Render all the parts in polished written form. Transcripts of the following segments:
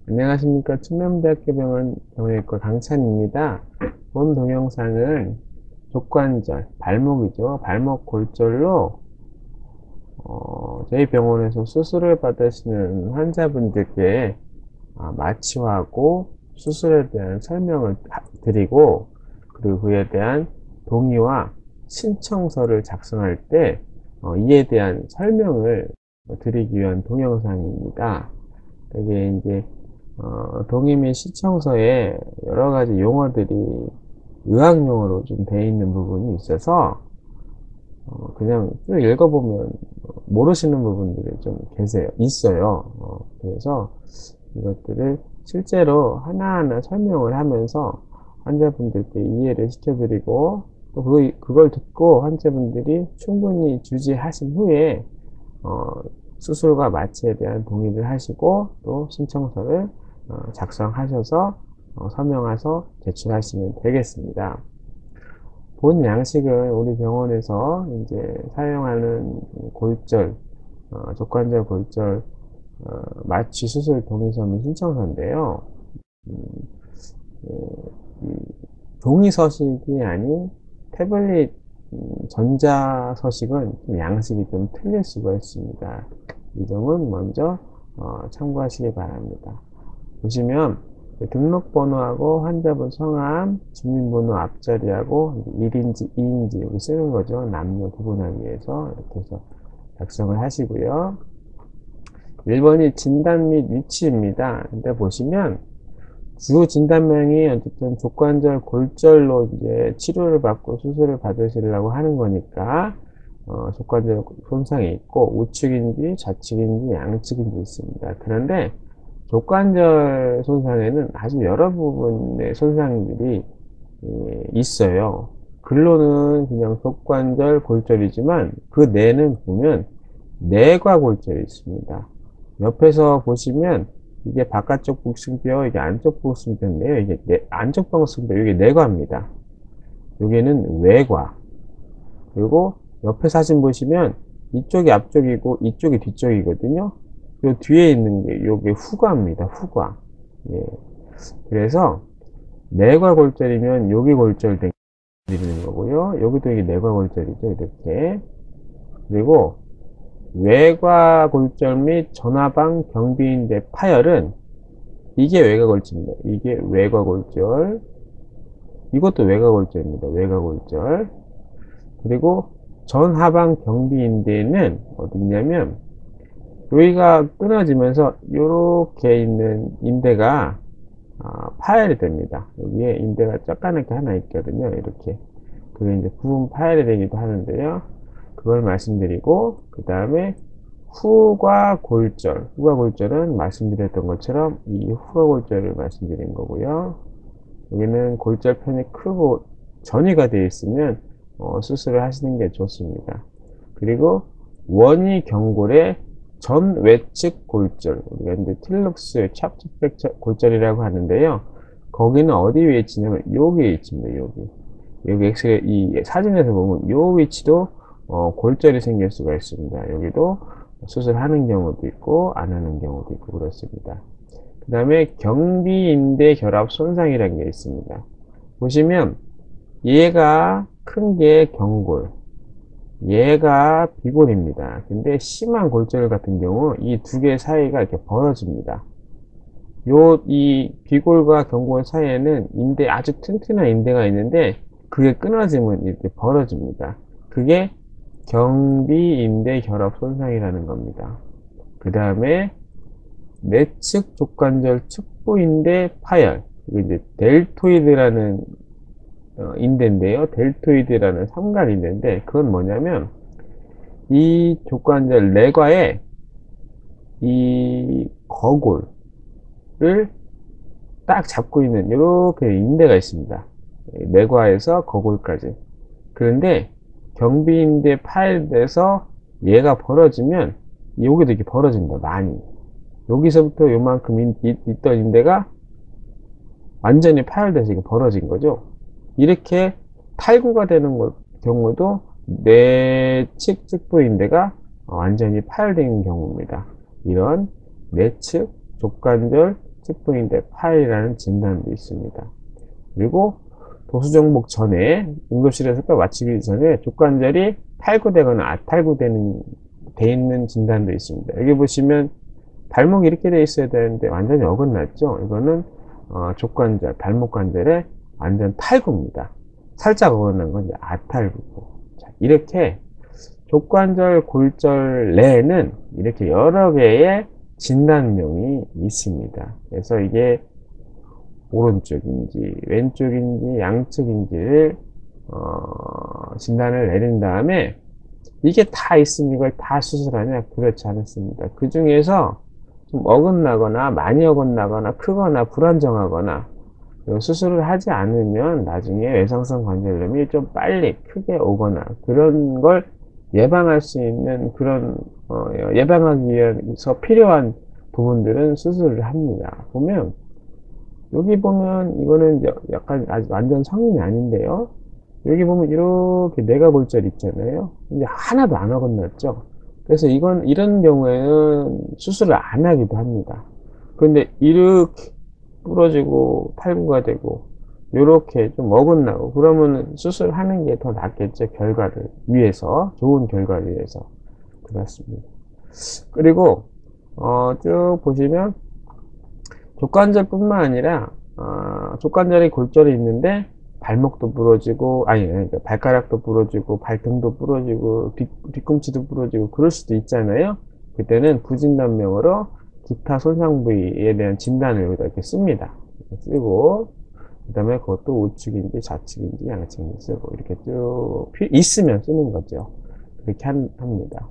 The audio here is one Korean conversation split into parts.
안녕하십니까. 충남대학교 병원 정형외과 강찬입니다. 본 동영상은 족관절, 발목이죠. 발목 골절로 저희 병원에서 수술을 받으시는 환자분들께 마취하고 수술에 대한 설명을 드리고, 그리고 그에 대한 동의와 신청서를 작성할 때 이에 대한 설명을 드리기 위한 동영상입니다. 이게 이제 동의 및 시청서에 여러 가지 용어들이 의학용어로 좀 되어 있는 부분이 있어서 그냥 쭉 읽어보면 모르시는 부분들이 좀 있어요. 그래서 이것들을 실제로 하나하나 설명을 하면서 환자분들께 이해를 시켜드리고, 또 그걸 듣고 환자분들이 충분히 주지하신 후에 어, 수술과 마취에 대한 동의를 하시고, 또 신청서를 작성하셔서 서명해서 제출하시면 되겠습니다. 본 양식은 우리 병원에서 이제 사용하는 골절, 족관절 골절 마취 수술 동의서 및 신청서인데요. 음, 이 종이서식이 아닌 태블릿 전자서식은 좀 양식이 좀 틀릴 수가 있습니다. 이 점은 먼저 참고하시기 바랍니다. 보시면 등록번호하고 환자분 성함, 주민번호 앞자리하고 1인지, 2인지 여기 쓰는 거죠. 남녀 구분하기 위해서 이렇게 해서 작성을 하시고요. 1번이 진단 및 위치입니다. 근데 보시면 주 진단명이 어쨌든 족관절 골절로 이제 치료를 받고 수술을 받으시려고 하는 거니까 족관절 손상이 있고 우측인지 좌측인지 양측인지 있습니다. 그런데 족관절 손상에는 아주 여러 부분의 손상들이 있어요. 글로는 그냥 족관절 골절이지만 그 내는 보면 내과 골절이 있습니다. 옆에서 보시면 이게 바깥쪽 복숭뼈, 이게 안쪽 복숭뼈인데요. 이게 안쪽 복숭뼈, 이게 내과입니다. 여기는 외과. 그리고 옆에 사진 보시면 이쪽이 앞쪽이고 이쪽이 뒤쪽이거든요. 그리고 뒤에 있는 게 요게 후과입니다. 후과. 예. 그래서 내과 골절이면 여기 골절된 드리는 거고요. 여기도 이게 내과 골절이죠. 이렇게. 그리고 외과 골절 및 전화방 경비인대 파열은 이게 외과 골절입니다. 이게 외과 골절. 이것도 외과 골절입니다. 외과 골절. 그리고 전하방 경비인대는 어디 있냐면 여기가 끊어지면서 이렇게 있는 인대가 파열이 됩니다. 여기에 인대가 쩍가맣게 하나 있거든요. 이렇게. 그게 이제 부분 파열이 되기도 하는데요. 그걸 말씀드리고, 그 다음에 후과 골절. 후과 골절은 말씀드렸던 것처럼 이 후과 골절을 말씀드린 거고요. 여기는 골절편이 크고 전이가 되어 있으면 수술을 하시는 게 좋습니다. 그리고 원위 경골의 전 외측 골절, 우리가 이제 틸룩스 찹츠백 골절이라고 하는데요. 거기는 어디 위치냐면 여기 위치입니다. 여기 엑스레이 이 사진에서 보면 요 위치도 골절이 생길 수가 있습니다. 여기도 수술하는 경우도 있고 안 하는 경우도 있고 그렇습니다. 그 다음에 경비인대 결합 손상이라는 게 있습니다. 보시면 얘가 큰 게 경골, 얘가 비골입니다. 근데 심한 골절 같은 경우 이 두 개 사이가 이렇게 벌어집니다. 이 비골과 경골 사이에는 아주 튼튼한 인대가 있는데 그게 끊어지면 이렇게 벌어집니다. 그게 경비인대 결합 손상이라는 겁니다. 그 다음에 내측 족관절 측부인대 파열. 이게 이제 델토이드라는 인대인데요. 델토이드라는 삼각인대인데 그건 뭐냐면 이 족관절 내과에 이 거골을 딱 잡고 있는 이렇게 인대가 있습니다. 내과에서 거골까지. 그런데 경비인대 파열돼서 얘가 벌어지면 여기도 이렇게 벌어집니다. 많이. 여기서부터 요만큼 있던 인대가 완전히 파열돼서 이게 벌어진 거죠. 이렇게 탈구가 되는 경우도 내측 측부인대가 완전히 파열된 경우입니다. 이런 내측 족관절 특보인대 파열이라는 진단도 있습니다. 그리고 도수정복 전에 응급실에서 마치기 전에 족관절이 탈구되거나 아탈구되는 돼 있는 진단도 있습니다. 여기 보시면 발목이 이렇게 돼 있어야 되는데 완전히 어긋났죠. 이거는 족관절, 발목 관절의 완전 탈구입니다. 살짝 어긋난 건 이제 아탈구고. 자, 이렇게 족관절, 골절 내에는 이렇게 여러 개의 진단명이 있습니다. 그래서 이게 오른쪽인지 왼쪽인지 양쪽인지를 진단을 내린 다음에 이게 다 있으면 이걸 다 수술하냐? 그렇지 않습니다. 그 중에서 좀 어긋나거나 많이 어긋나거나 크거나 불안정하거나 수술을 하지 않으면 나중에 외상성 관절염이 좀 빨리 크게 오거나 그런 걸 예방할 수 있는 그런 예방하기 위해서 필요한 부분들은 수술을 합니다. 보면 여기 보면 이거는 약간 아직 완전 성인이 아닌데요. 여기 보면 이렇게 내과골절 있잖아요. 근데 하나도 안 어긋났죠. 그래서 이런 경우에는 수술을 안 하기도 합니다. 그런데 이렇게 부러지고 탈구가 되고 이렇게 좀 어긋나고 그러면 수술하는 게 더 낫겠죠. 결과를 위해서, 좋은 결과를 위해서. 그렇습니다. 그리고 쭉 보시면 족관절뿐만 아니라 족관절에 골절이 있는데 발목도 부러지고 발가락도 부러지고 발등도 부러지고 뒤꿈치도 부러지고 그럴 수도 있잖아요. 그때는 부진단명으로 기타 손상 부위에 대한 진단을 여기다 이렇게 씁니다. 이렇게 쓰고 그 다음에 그것도 우측인지 좌측인지 양측인지 쓰고 이렇게 쭉 있으면 쓰는 거죠. 그렇게 합니다.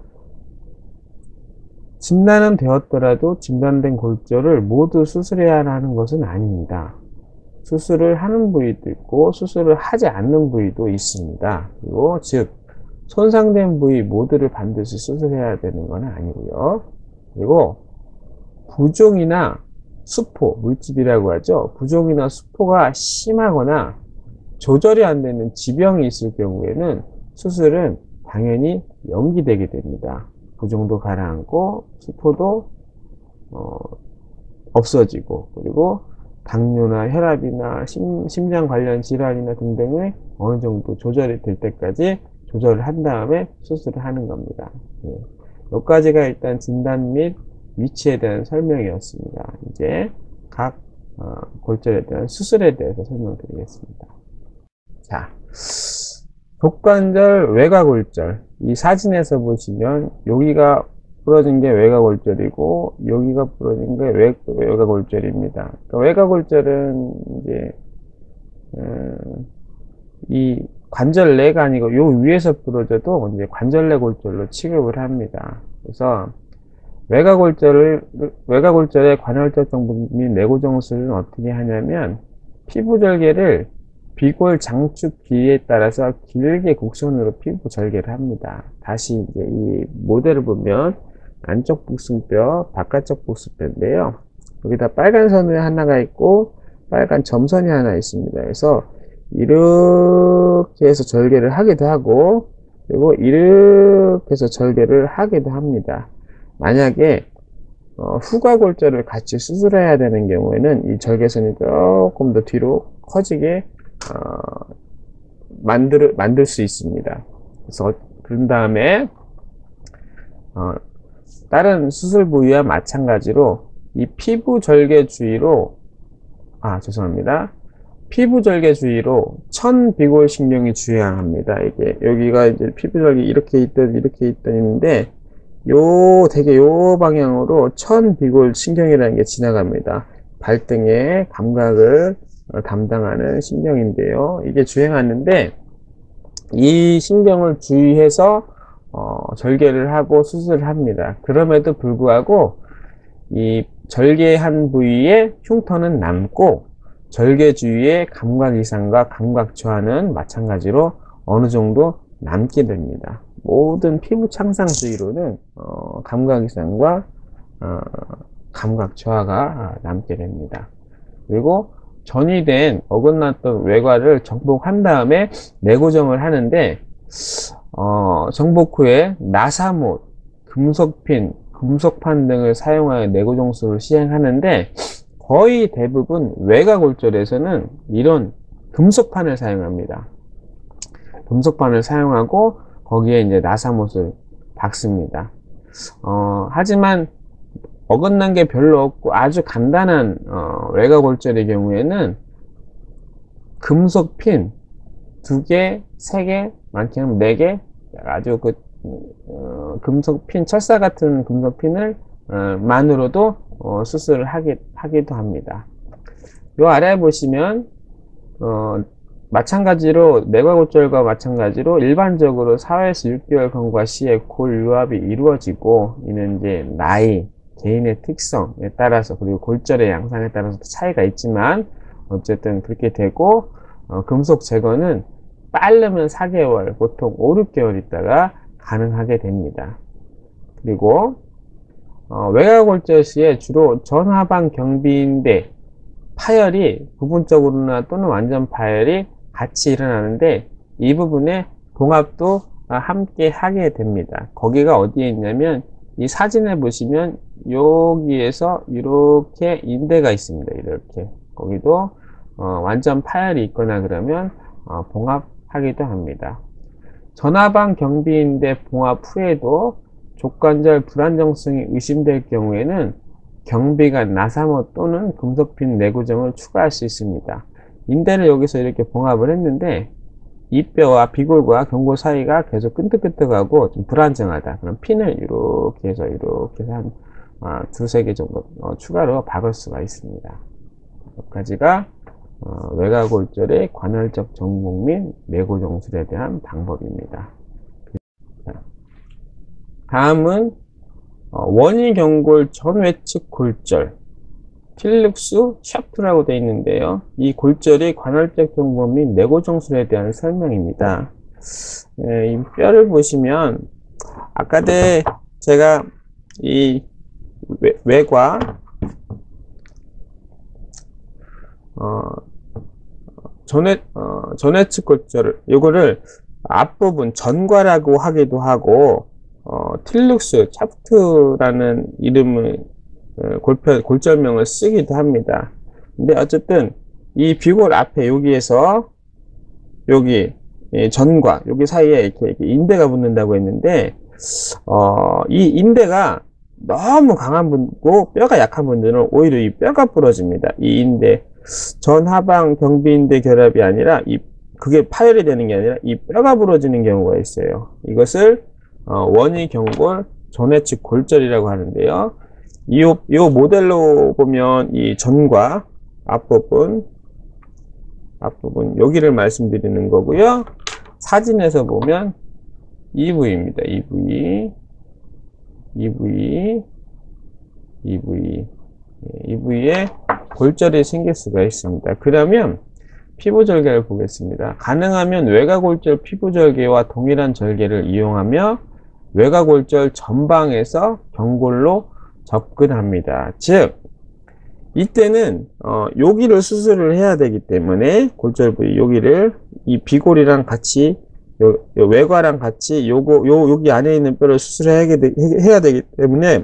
진단은 되었더라도 진단된 골절을 모두 수술해야 하는 것은 아닙니다. 수술을 하는 부위도 있고 수술을 하지 않는 부위도 있습니다. 그리고 즉 손상된 부위 모두를 반드시 수술해야 되는 건 아니고요. 그리고 부종이나 수포, 물집이라고 하죠. 부종이나 수포가 심하거나 조절이 안 되는 지병이 있을 경우에는 수술은 당연히 연기되게 됩니다. 부종도 가라앉고 수포도 없어지고 그리고 당뇨나 혈압이나 심장 관련 질환이나 등등의 어느 정도 조절이 될 때까지 조절을 한 다음에 수술을 하는 겁니다. 여기까지가 일단 진단 및 위치에 대한 설명이었습니다. 이제 각 골절에 대한 수술에 대해서 설명드리겠습니다. 자, 족관절 외과골절. 이 사진에서 보시면 여기가 부러진 게 외과골절이고 여기가 부러진 게 외과골절입니다. 그러니까 외과골절은 이제 이 관절 내가 아니고 요 위에서 부러져도 이제 관절 내 골절로 취급을 합니다. 그래서 외과골절의 관절적 정부 및 내고정술은 어떻게 하냐면 피부 절개를 비골 장축 길이에 따라서 길게 곡선으로 피부 절개를 합니다. 다시 이제 이 모델을 보면 안쪽 복숭뼈, 바깥쪽 복숭뼈인데요. 여기다 빨간 선이 하나가 있고 빨간 점선이 하나 있습니다. 그래서 이렇게 해서 절개를 하기도 하고 그리고 이렇게 해서 절개를 하기도 합니다. 만약에 후과골절을 같이 수술해야 되는 경우에는 이 절개선이 조금 더 뒤로 커지게 만들 수 있습니다. 그래서 그런 다음에 다른 수술 부위와 마찬가지로 이 피부 절개 주위로 피부 절개 주위로 천비골신경이 주행합니다. 이게 여기가 이제 피부 절개 이렇게 있던 있는데 되게 요 방향으로 천비골신경이라는 게 지나갑니다. 발등의 감각을 담당하는 신경인데요. 이게 주행하는데 이 신경을 주의해서 절개를 하고 수술을 합니다. 그럼에도 불구하고 이 절개한 부위에 흉터는 남고 절개 주위의 감각 이상과 감각 저하는 마찬가지로 어느 정도 남게 됩니다. 모든 피부 창상 주위로는 감각 이상과 감각 저하가 남게 됩니다. 그리고 전이된 어긋났던 외과를 정복한 다음에 내고정을 하는데 정복 후에 나사못, 금속핀, 금속판 등을 사용하여 내구정수를 시행하는데, 거의 대부분 외곽골절에서는 이런 금속판을 사용합니다. 금속판을 사용하고 거기에 이제 나사못을 박습니다. 하지만 어긋난 게 별로 없고 아주 간단한 외곽골절의 경우에는 금속 핀 2개, 3개, 많게는 4개, 아주 금속 핀, 철사 같은 금속 핀을 만으로도 수술을 하기도 합니다. 요 아래에 보시면 마찬가지로 내과골절과 마찬가지로 일반적으로 4에서 6개월 경과 시에 골 유합이 이루어지고, 이는 이제 나이, 개인의 특성에 따라서 그리고 골절의 양상에 따라서 차이가 있지만 어쨌든 그렇게 되고, 금속 제거는 빠르면 4개월, 보통 5, 6개월 있다가 가능하게 됩니다. 그리고 외곽골절 시에 주로 전하방 경비인대 파열이 부분적으로나 또는 완전 파열이 같이 일어나는데, 이 부분에 봉합도 함께 하게 됩니다. 거기가 어디에 있냐면, 이 사진에 보시면 여기에서 이렇게 인대가 있습니다. 이렇게 거기도 완전 파열이 있거나 그러면 봉합하기도 합니다. 전하방 경비인대 봉합 후에도 족관절 불안정성이 의심될 경우에는 경비관 나사못 또는 금속핀 내구정을 추가할 수 있습니다. 인대를 여기서 이렇게 봉합을 했는데 이 뼈와 비골과 경골 사이가 계속 끈적끈적하고 좀 불안정하다. 그럼 핀을 이렇게 해서 한 2-3개 정도 추가로 박을 수가 있습니다. 여기까지가 외곽골절의 관할적 정복 및 내구정술에 대한 방법입니다. 다음은 원위경골 전외측 골절, 필룩스 샤프트라고 되어 있는데요. 이 골절의 관할적 정복 및 내구정술에 대한 설명입니다. 이 뼈를 보시면 아까 제가 이 외과 전외측 골절을, 요거를 앞부분 전과라고 하기도 하고 틸룩스 샤프트라는 이름을 골절명을 쓰기도 합니다. 근데 어쨌든 이 비골 앞에 여기에서 여기 전과 여기 사이에 이렇게 인대가 붙는다고 했는데 이 인대가 너무 강한 분고 뼈가 약한 분들은 오히려 이 뼈가 부러집니다. 이 인대 전하방 경비인대 결합이 아니라 그게 파열이 되는 게 아니라 이 뼈가 부러지는 경우가 있어요. 이것을 원위경골 전외측 골절이라고 하는데요. 이 모델로 보면 이 전과 앞부분 여기를 말씀드리는 거고요. 사진에서 보면 이 부위입니다. 이 부위에 골절이 생길 수가 있습니다. 그러면 피부절개를 보겠습니다. 가능하면 외곽골절 피부절개와 동일한 절개를 이용하며 외곽골절 전방에서 경골로 접근합니다. 즉 이때는 여기를 수술을 해야 되기 때문에 골절 부위 여기를 이 비골이랑 같이 요 외과랑 같이 여기 안에 있는 뼈를 수술해야 되기 때문에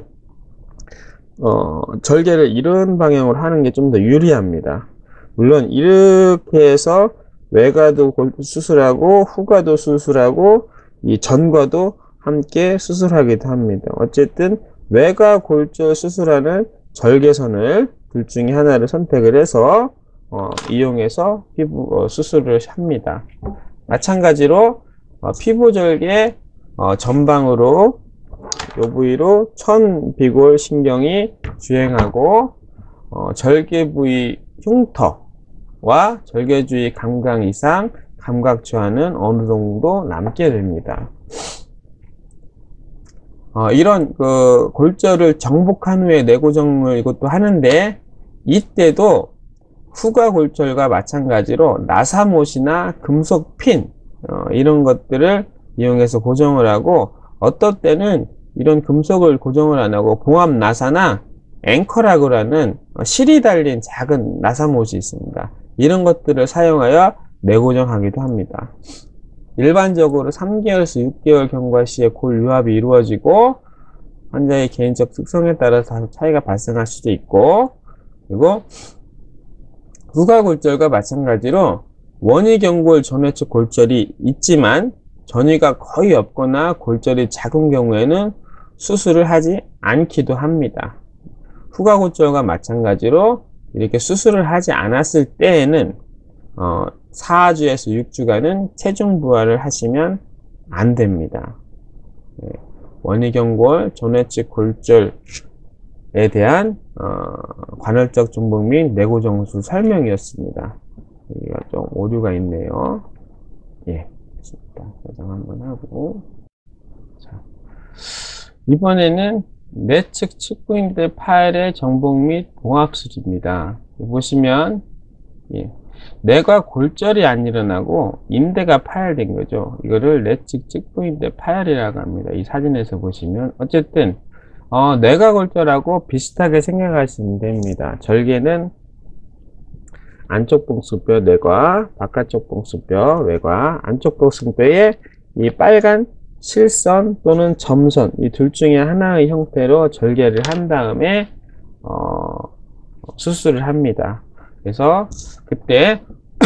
절개를 이런 방향으로 하는 게 좀 더 유리합니다. 물론 이렇게 해서 외과도 수술하고 후과도 수술하고 이 전과도 함께 수술하기도 합니다. 어쨌든 외과 골절 수술하는 절개선을 둘 중에 하나를 선택을 해서 이용해서 피부 수술을 합니다. 마찬가지로 피부절개 전방으로 요 부위로 천비골 신경이 주행하고 절개 부위 흉터와 절개 주위 감각 이상 감각 저하는 어느 정도 남게 됩니다. 이런 골절을 정복한 후에 내고정을 이것도 하는데, 이때도 후과 골절과 마찬가지로 나사못이나 금속 핀 이런 것들을 이용해서 고정을 하고, 어떨 때는 이런 금속을 고정을 안 하고 봉합 나사나 앵커라고 하는 실이 달린 작은 나사못이 있습니다. 이런 것들을 사용하여 내고정하기도 합니다. 일반적으로 3개월에서 6개월 경과 시에 골 유합이 이루어지고 환자의 개인적 특성에 따라서 차이가 발생할 수도 있고, 그리고 후가골절과 마찬가지로 원위경골 전회측 골절이 있지만 전이가 거의 없거나 골절이 작은 경우에는 수술을 하지 않기도 합니다. 후가골절과 마찬가지로 이렇게 수술을 하지 않았을 때에는 4주에서 6주간은 체중 부하를 하시면 안 됩니다. 원위경골 전회측 골절에 대한 관할적 정복 및 내고정술 설명이었습니다. 여기가 좀 오류가 있네요. 예, 좋습니다. 저장 한번 하고. 자, 이번에는 내측 측부인대 파열의 정복 및 봉합술입니다. 보시면 예, 뇌가 골절이 안 일어나고 인대가 파열된 거죠. 이거를 내측 측부인대 파열이라고 합니다. 이 사진에서 보시면 어쨌든 뇌가 골절하고 비슷하게 생각하시면 됩니다. 절개는 안쪽 복숭뼈 뇌과, 바깥쪽 복숭뼈 외과, 안쪽 복숭뼈에 이 빨간 실선 또는 점선 이 둘 중에 하나의 형태로 절개를 한 다음에 수술을 합니다. 그래서 그때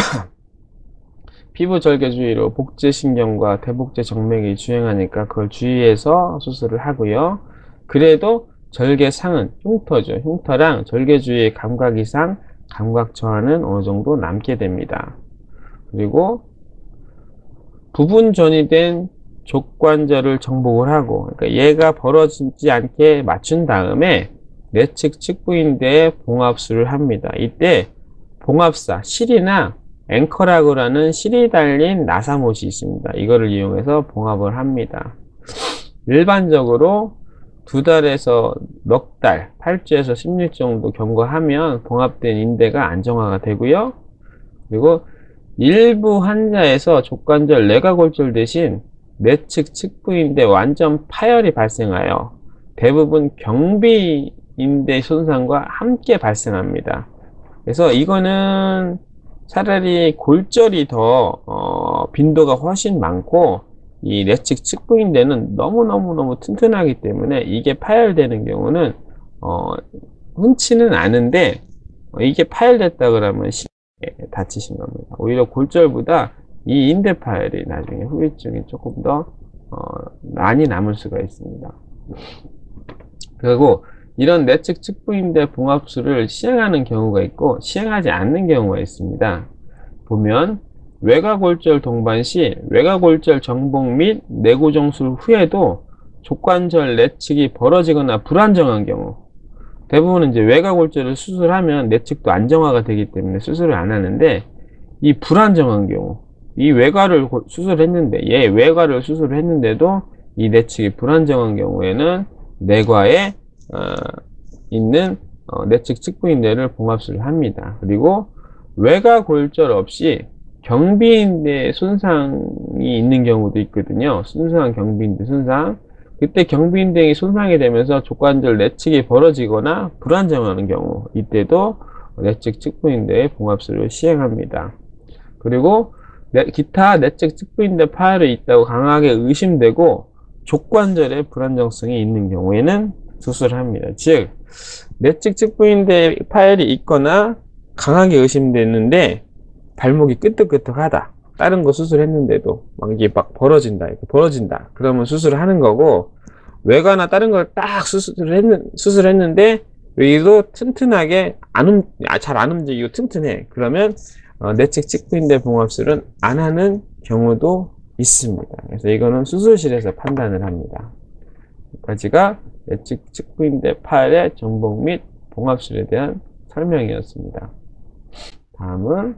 피부 절개 주위로 복제신경과 대복제 정맥이 주행하니까 그걸 주의해서 수술을 하고요. 그래도 절개상은 흉터죠. 흉터랑 절개 주위의 감각 이상, 감각 저하는 어느 정도 남게 됩니다. 그리고 부분 전이된 족관절을 정복을 하고, 그러니까 얘가 벌어지지 않게 맞춘 다음에 내측 측부인대에 봉합술을 합니다. 이때 봉합사, 실이나 앵커라그라는 실이 달린 나사못이 있습니다. 이거를 이용해서 봉합을 합니다. 일반적으로 2달에서 넉 달, 8주에서 10일 정도 경과하면 봉합된 인대가 안정화가 되고요. 그리고 일부 환자에서 족관절 내과골절 대신 내측 측부인대 완전 파열이 발생하여 대부분 경비인대 손상과 함께 발생합니다. 그래서 이거는 차라리 골절이 더 빈도가 훨씬 많고 이 내측 측부인대는 너무너무 튼튼하기 때문에 이게 파열되는 경우는 흔치는 않은데 이게 파열됐다 그러면 쉽게 다치신 겁니다. 오히려 골절보다 이 인대 파열이 나중에 후유증이 조금 더 많이 남을 수가 있습니다. 그리고 이런 내측 측부인대 봉합술을 시행하는 경우가 있고 시행하지 않는 경우가 있습니다. 보면 외과골절 동반 시 외과골절 정복 및 내고정술 후에도 족관절 내측이 벌어지거나 불안정한 경우, 대부분은 이제 외과골절을 수술하면 내측도 안정화가 되기 때문에 수술을 안 하는데, 이 불안정한 경우, 이 외과를 수술했는데 얘 외과를 수술을 했는데도 이 내측이 불안정한 경우에는 내과에 있는 내측 측부인대를 봉합술을 합니다. 그리고 외과골절 없이 경비인대 손상이 있는 경우도 있거든요. 순수한 경비인대 손상. 그때 경비인대이 손상이 되면서 족관절 내측이 벌어지거나 불안정하는 경우, 이때도 내측 측부인대의 봉합술을 시행합니다. 그리고 기타 내측 측부인대 파열이 있다고 강하게 의심되고 족관절에 불안정성이 있는 경우에는 수술을 합니다. 즉 내측 측부인대 파열이 있거나 강하게 의심되는데 발목이 끄덕끄덕하다, 다른 거 수술했는데도 이게 막 벌어진다, 그러면 수술을 하는 거고, 외과나 다른 걸 딱 수술했는데 여기도 튼튼하게 잘 안 움직이고 튼튼해, 그러면 내측 측부인대 봉합술은 안 하는 경우도 있습니다. 그래서 이거는 수술실에서 판단을 합니다. 여기까지가 내측 측부인대 파열의 정복 및 봉합술에 대한 설명이었습니다. 다음은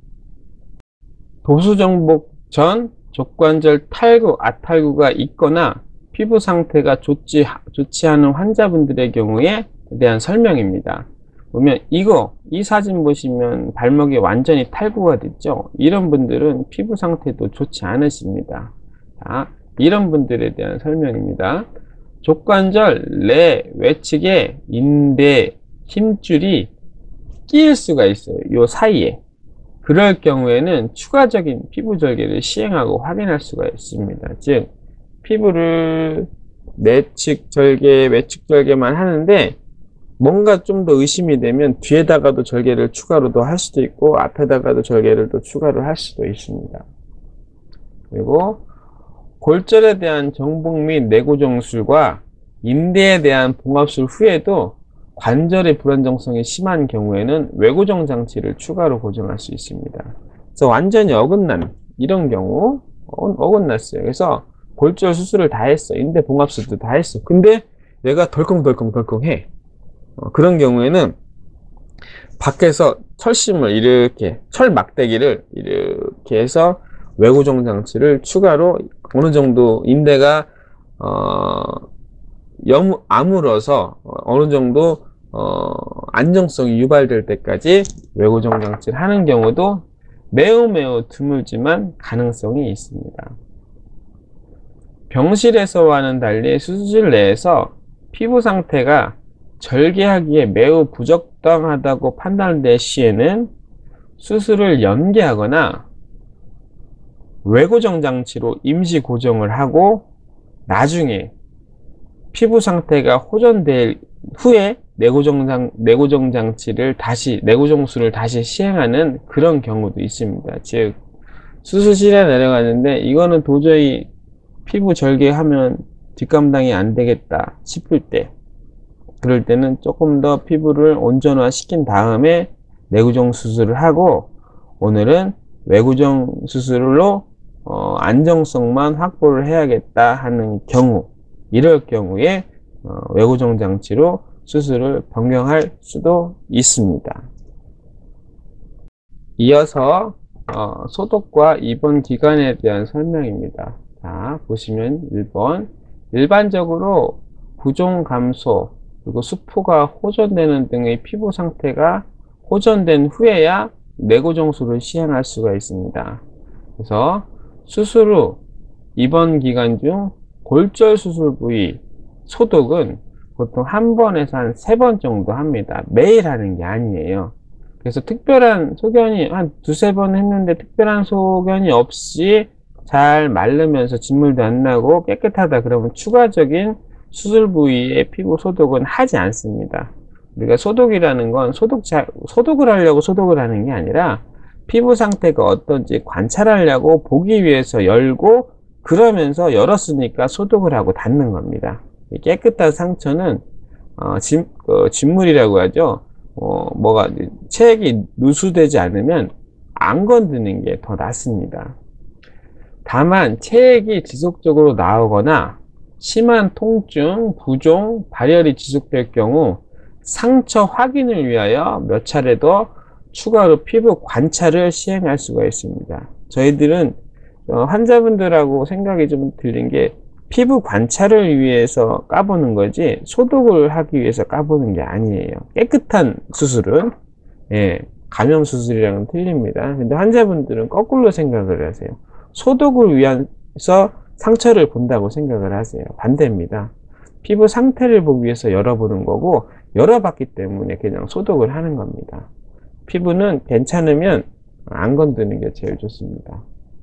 도수정복 전 족관절 탈구, 아탈구가 있거나 피부 상태가 좋지 않은 환자분들의 경우에 대한 설명입니다. 보면 이 사진 보시면 발목이 완전히 탈구가 됐죠. 이런 분들은 피부 상태도 좋지 않으십니다. 자, 이런 분들에 대한 설명입니다. 족관절 내 외측에 인대 힘줄이 끼일 수가 있어요. 요 사이에. 그럴 경우에는 추가적인 피부 절개를 시행하고 확인할 수가 있습니다. 즉 피부를 내측 절개, 외측 절개만 하는데 뭔가 좀 더 의심이 되면 뒤에다가도 절개를 추가로 더 할 수도 있고 앞에다가도 절개를 또 추가를 할 수도 있습니다. 그리고 골절에 대한 정복 및 내고정술과 인대에 대한 봉합술 후에도 관절의 불안정성이 심한 경우에는 외고정 장치를 추가로 고정할 수 있습니다. 그래서 완전히 어긋난 이런 경우 어긋났어요. 그래서 골절 수술을 다 했어. 인대 봉합술도 다 했어. 근데 얘가 덜컹덜컹 해. 그런 경우에는 밖에서 철심을 이렇게 철 막대기를 이렇게 해서 외고정 장치를 추가로 어느 정도 인대가 아물어서 어느 정도 안정성이 유발될 때까지 외고정 장치를 하는 경우도 매우 드물지만 가능성이 있습니다. 병실에서와는 달리 수술실 내에서 피부 상태가 절개하기에 매우 부적당하다고 판단될 시에는 수술을 연기하거나 외고정 장치로 임시 고정을 하고 나중에 피부 상태가 호전될 후에 내고정 장치를 내고정술을 다시 시행하는 그런 경우도 있습니다. 즉 수술실에 내려가는데 이거는 도저히 피부 절개하면 뒷감당이 안 되겠다 싶을 때, 그럴 때는 조금 더 피부를 온전화 시킨 다음에 내고정 수술을 하고 오늘은 외고정 수술로 안정성만 확보를 해야겠다 하는 경우, 이럴 경우에 외고정 장치로 수술을 변경할 수도 있습니다. 이어서 소독과 입원 기간에 대한 설명입니다. 자, 보시면 1번 일반적으로 부종 감소 그리고 수포가 호전되는 등의 피부 상태가 호전된 후에야 내고정술을 시행할 수가 있습니다. 그래서 수술 후 입원 기간 중 골절 수술 부위 소독은 보통 한 번에서 한 3번 정도 합니다. 매일 하는 게 아니에요. 그래서 특별한 소견이 한 2-3번 했는데 특별한 소견이 없이 잘 마르면서 진물도 안 나고 깨끗하다 그러면 추가적인 수술 부위의 피부 소독은 하지 않습니다. 우리가 소독이라는 건 소독을 하려고 소독을 하는 게 아니라 피부 상태가 어떤지 관찰하려고 보기 위해서 열고 그러면서 열었으니까 소독을 하고 닫는 겁니다. 깨끗한 상처는 진물이라고 하죠. 체액이 누수되지 않으면 안 건드는 게 더 낫습니다. 다만 체액이 지속적으로 나오거나 심한 통증, 부종, 발열이 지속될 경우 상처 확인을 위하여 몇 차례 더 추가로 피부 관찰을 시행할 수가 있습니다. 저희들은 환자분들하고 생각이 좀 들린 게 피부 관찰을 위해서 까보는 거지 소독을 하기 위해서 까보는 게 아니에요. 깨끗한 수술은 감염 수술이랑은 틀립니다. 근데 환자분들은 거꾸로 생각을 하세요. 소독을 위해서 상처를 본다고 생각을 하세요. 반대입니다. 피부 상태를 보기 위해서 열어보는 거고 열어봤기 때문에 그냥 소독을 하는 겁니다. 피부는 괜찮으면 안 건드는 게 제일 좋습니다.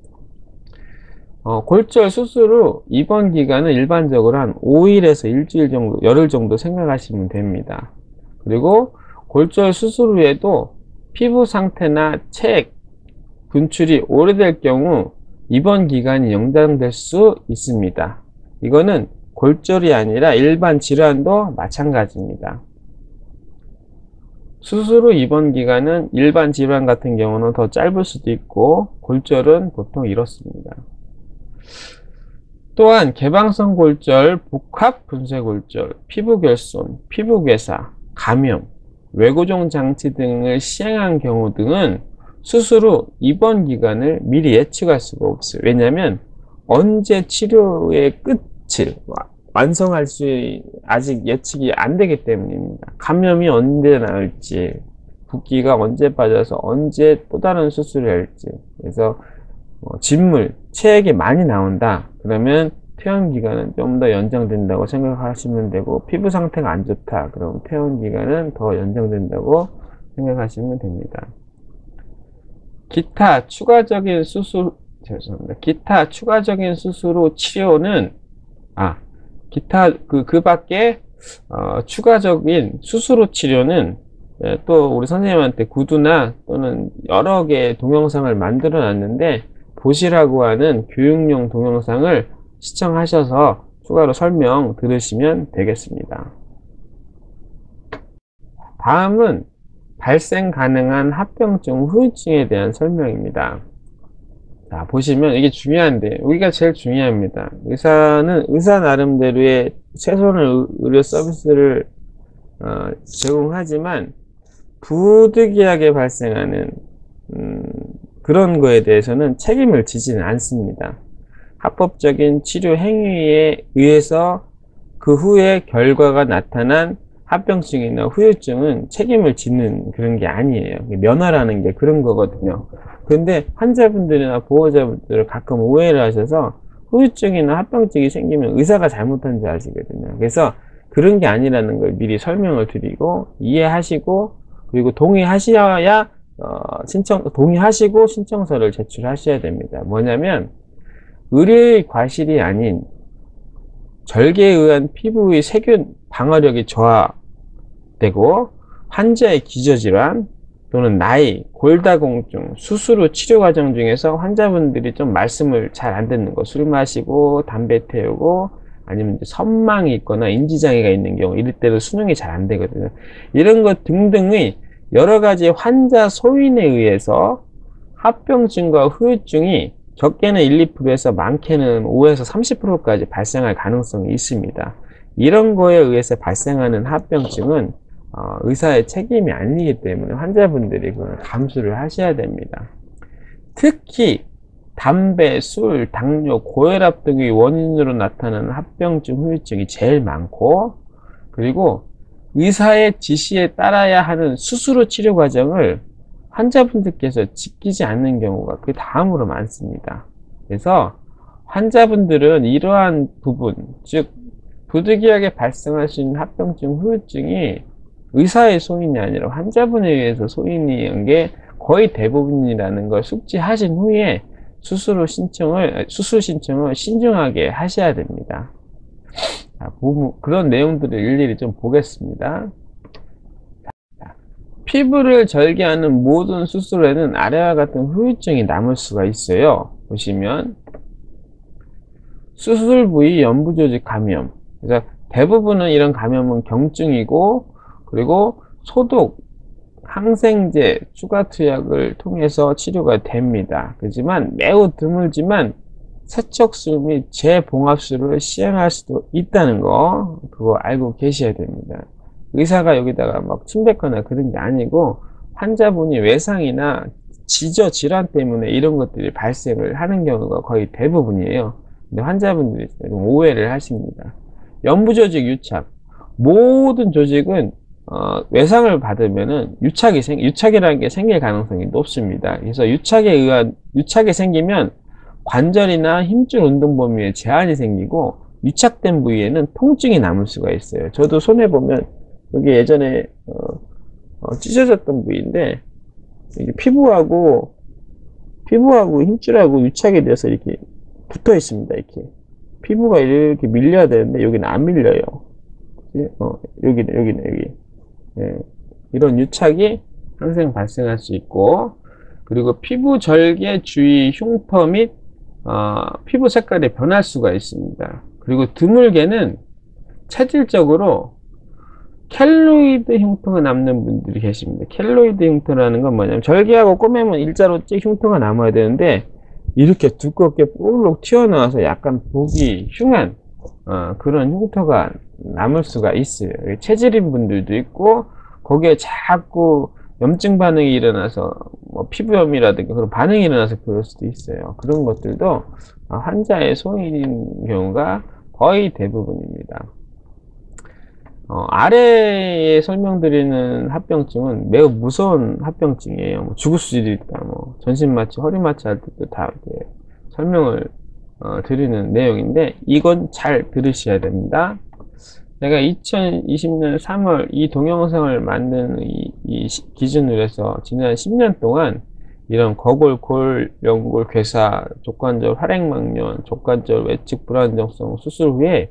골절 수술 후 입원 기간은 일반적으로 한 5일에서 일주일 정도, 열흘 정도 생각하시면 됩니다. 그리고 골절 수술 후에도 피부 상태나 체액, 분출이 오래될 경우 입원 기간이 연장될 수 있습니다. 이거는 골절이 아니라 일반 질환도 마찬가지입니다. 수술 후 입원 기간은 일반 질환 같은 경우는 더 짧을 수도 있고 골절은 보통 이렇습니다. 또한 개방성 골절, 복합 분쇄 골절, 피부 결손, 피부 괴사, 감염, 외고정 장치 등을 시행한 경우 등은 수술 후 입원 기간을 미리 예측할 수가 없어요. 왜냐하면 언제 치료의 끝을 완성할 수 아직 예측이 안 되기 때문입니다. 감염이 언제 나을지, 붓기가 언제 빠져서 언제 또 다른 수술을 할지. 그래서 진물, 체액이 많이 나온다 그러면 퇴원 기간은 좀 더 연장된다고 생각하시면 되고, 피부 상태가 안 좋다 그럼 퇴원 기간은 더 연장된다고 생각하시면 됩니다. 기타 추가적인 수술 후 치료는 기타 그 밖에 추가적인 수술 후 치료는 또 우리 선생님한테 구두나 또는 여러 개의 동영상을 만들어 놨는데 보시라고 하는 교육용 동영상을 시청하셔서 추가로 설명 들으시면 되겠습니다. 다음은 발생 가능한 합병증 후유증에 대한 설명입니다. 자, 보시면 이게 중요한데 여기가 제일 중요합니다. 의사는 의사 나름대로의 최선의 의료 서비스를 제공하지만 부득이하게 발생하는 그런 거에 대해서는 책임을 지지는 않습니다. 합법적인 치료 행위에 의해서 그 후에 결과가 나타난 합병증이나 후유증은 책임을 지는 그런 게 아니에요. 면허라는 게 그런 거거든요. 근데 환자분들이나 보호자분들을 가끔 오해를 하셔서 후유증이나 합병증이 생기면 의사가 잘못한 줄 아시거든요. 그래서 그런 게 아니라는 걸 미리 설명을 드리고 이해하시고 그리고 동의하셔야 동의하시고 신청서를 제출하셔야 됩니다. 뭐냐면 의료의 과실이 아닌 절개에 의한 피부의 세균 방어력이 저하되고 환자의 기저질환 또는 나이, 골다공증, 수술 후 치료 과정 중에서 환자분들이 좀 말씀을 잘 안 듣는 거, 술 마시고 담배 태우고 아니면 이제 선망이 있거나 인지장애가 있는 경우 이럴 때도 수능이 잘 안 되거든요. 이런 것 등등의 여러 가지 환자 소인에 의해서 합병증과 후유증이 적게는 1, 2%에서 많게는 5에서 30%까지 발생할 가능성이 있습니다. 이런 거에 의해서 발생하는 합병증은 의사의 책임이 아니기 때문에 환자분들이 그걸 감수를 하셔야 됩니다. 특히 담배, 술, 당뇨, 고혈압 등의 원인으로 나타나는 합병증, 후유증이 제일 많고 그리고 의사의 지시에 따라야 하는 수술 후 치료 과정을 환자분들께서 지키지 않는 경우가 그 다음으로 많습니다. 그래서 환자분들은 이러한 부분, 즉 부득이하게 발생할 수 있는 합병증, 후유증이 의사의 소인이 아니라 환자분에 의해서 소인이 한 게 거의 대부분이라는 걸 숙지하신 후에 수술 신청을 신중하게 하셔야 됩니다. 자, 그런 내용들을 일일이 좀 보겠습니다. 피부를 절개하는 모든 수술에는 아래와 같은 후유증이 남을 수가 있어요. 보시면 수술 부위 연부조직 감염. 그래서 대부분은 이런 감염은 경증이고 그리고 소독, 항생제, 추가 투약을 통해서 치료가 됩니다. 그렇지만 매우 드물지만 세척술 및 재봉합술을 시행할 수도 있다는 거 그거 알고 계셔야 됩니다. 의사가 여기다가 막 침뱉거나 그런 게 아니고 환자분이 외상이나 지저 질환 때문에 이런 것들이 발생을 하는 경우가 거의 대부분이에요. 근데 환자분들이 좀 오해를 하십니다. 연부조직 유착. 모든 조직은 외상을 받으면은 유착이라는 게 생길 가능성이 높습니다. 그래서 유착이 생기면 관절이나 힘줄 운동 범위에 제한이 생기고 유착된 부위에는 통증이 남을 수가 있어요. 저도 손에 보면 여기 예전에 찢어졌던 부위인데 이게 피부하고 힘줄하고 유착이 돼서 이렇게 붙어 있습니다. 이렇게 피부가 이렇게 밀려야 되는데 여기는 안 밀려요. 여기. 예, 이런 유착이 항상 발생할 수 있고 그리고 피부 절개 주위 흉터 및 피부 색깔이 변할 수가 있습니다. 그리고 드물게는 체질적으로 켈로이드 흉터가 남는 분들이 계십니다. 켈로이드 흉터라는 건 뭐냐면 절개하고 꼬매면 일자로 찍 흉터가 남아야 되는데 이렇게 두껍게 볼록 튀어나와서 약간 보기 흉한 그런 흉터가 남을 수가 있어요. 체질인 분들도 있고 거기에 자꾸 염증 반응이 일어나서 뭐 피부염이라든가 그런 반응이 일어나서 그럴 수도 있어요. 그런 것들도 환자의 소인인 경우가 거의 대부분입니다. 아래에 설명드리는 합병증은 매우 무서운 합병증이에요. 뭐 죽을 수도 있다, 뭐 전신마취, 허리마취 할 때도 다 이렇게 설명을 드리는 내용인데 이건 잘 들으셔야 됩니다. 제가 2020년 3월 이 동영상을 만든 이 기준으로 해서 지난 10년 동안 이런 거골, 골, 연골, 괴사, 족관절 활액막염, 족관절 외측 불안정성 수술 후에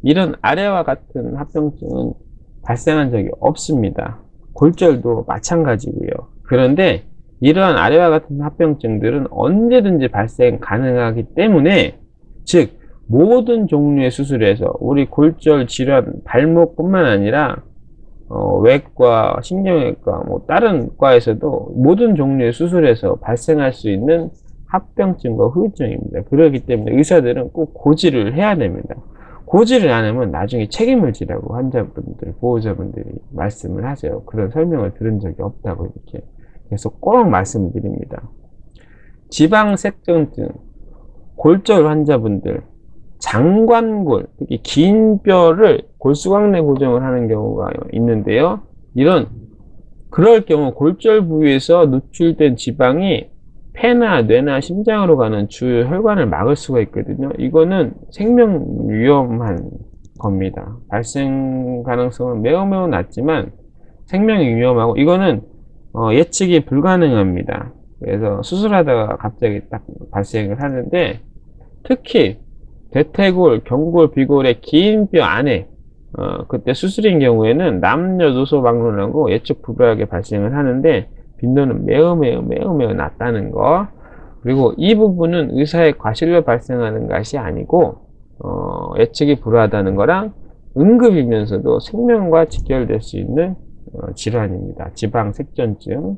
이런 아래와 같은 합병증은 발생한 적이 없습니다. 골절도 마찬가지고요. 그런데 이러한 아래와 같은 합병증들은 언제든지 발생 가능하기 때문에, 즉 모든 종류의 수술에서 우리 골절 질환 발목뿐만 아니라 외과, 신경외과, 뭐 다른 과에서도 모든 종류의 수술에서 발생할 수 있는 합병증과 후유증입니다. 그렇기 때문에 의사들은 꼭 고지를 해야 됩니다. 고지를 안 하면 나중에 책임을 지라고 환자분들, 보호자분들이 말씀을 하세요. 그런 설명을 들은 적이 없다고 이렇게 계속 꼭 말씀을 드립니다. 지방색전증, 골절 환자분들, 장관골, 특히 긴 뼈를 골수광내 고정을 하는 경우가 있는데요. 그럴 경우 골절 부위에서 누출된 지방이 폐나 뇌나 심장으로 가는 주요 혈관을 막을 수가 있거든요. 이거는 생명 위험한 겁니다. 발생 가능성은 매우 낮지만 생명이 위험하고, 이거는 예측이 불가능합니다. 그래서 수술하다가 갑자기 딱 발생을 하는데, 특히 대퇴골, 경골, 비골의 긴 뼈 안에 그때 수술인 경우에는 남녀노소 막론하고 예측 불허하게 발생을 하는데, 빈도는 매우 낮다는 거. 그리고 이 부분은 의사의 과실로 발생하는 것이 아니고 예측이 불허하다는 거랑 응급이면서도 생명과 직결될 수 있는 질환입니다. 지방색전증.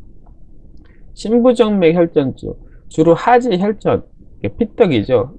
신부정맥 혈전증, 주로 하지 혈전, 피떡이죠.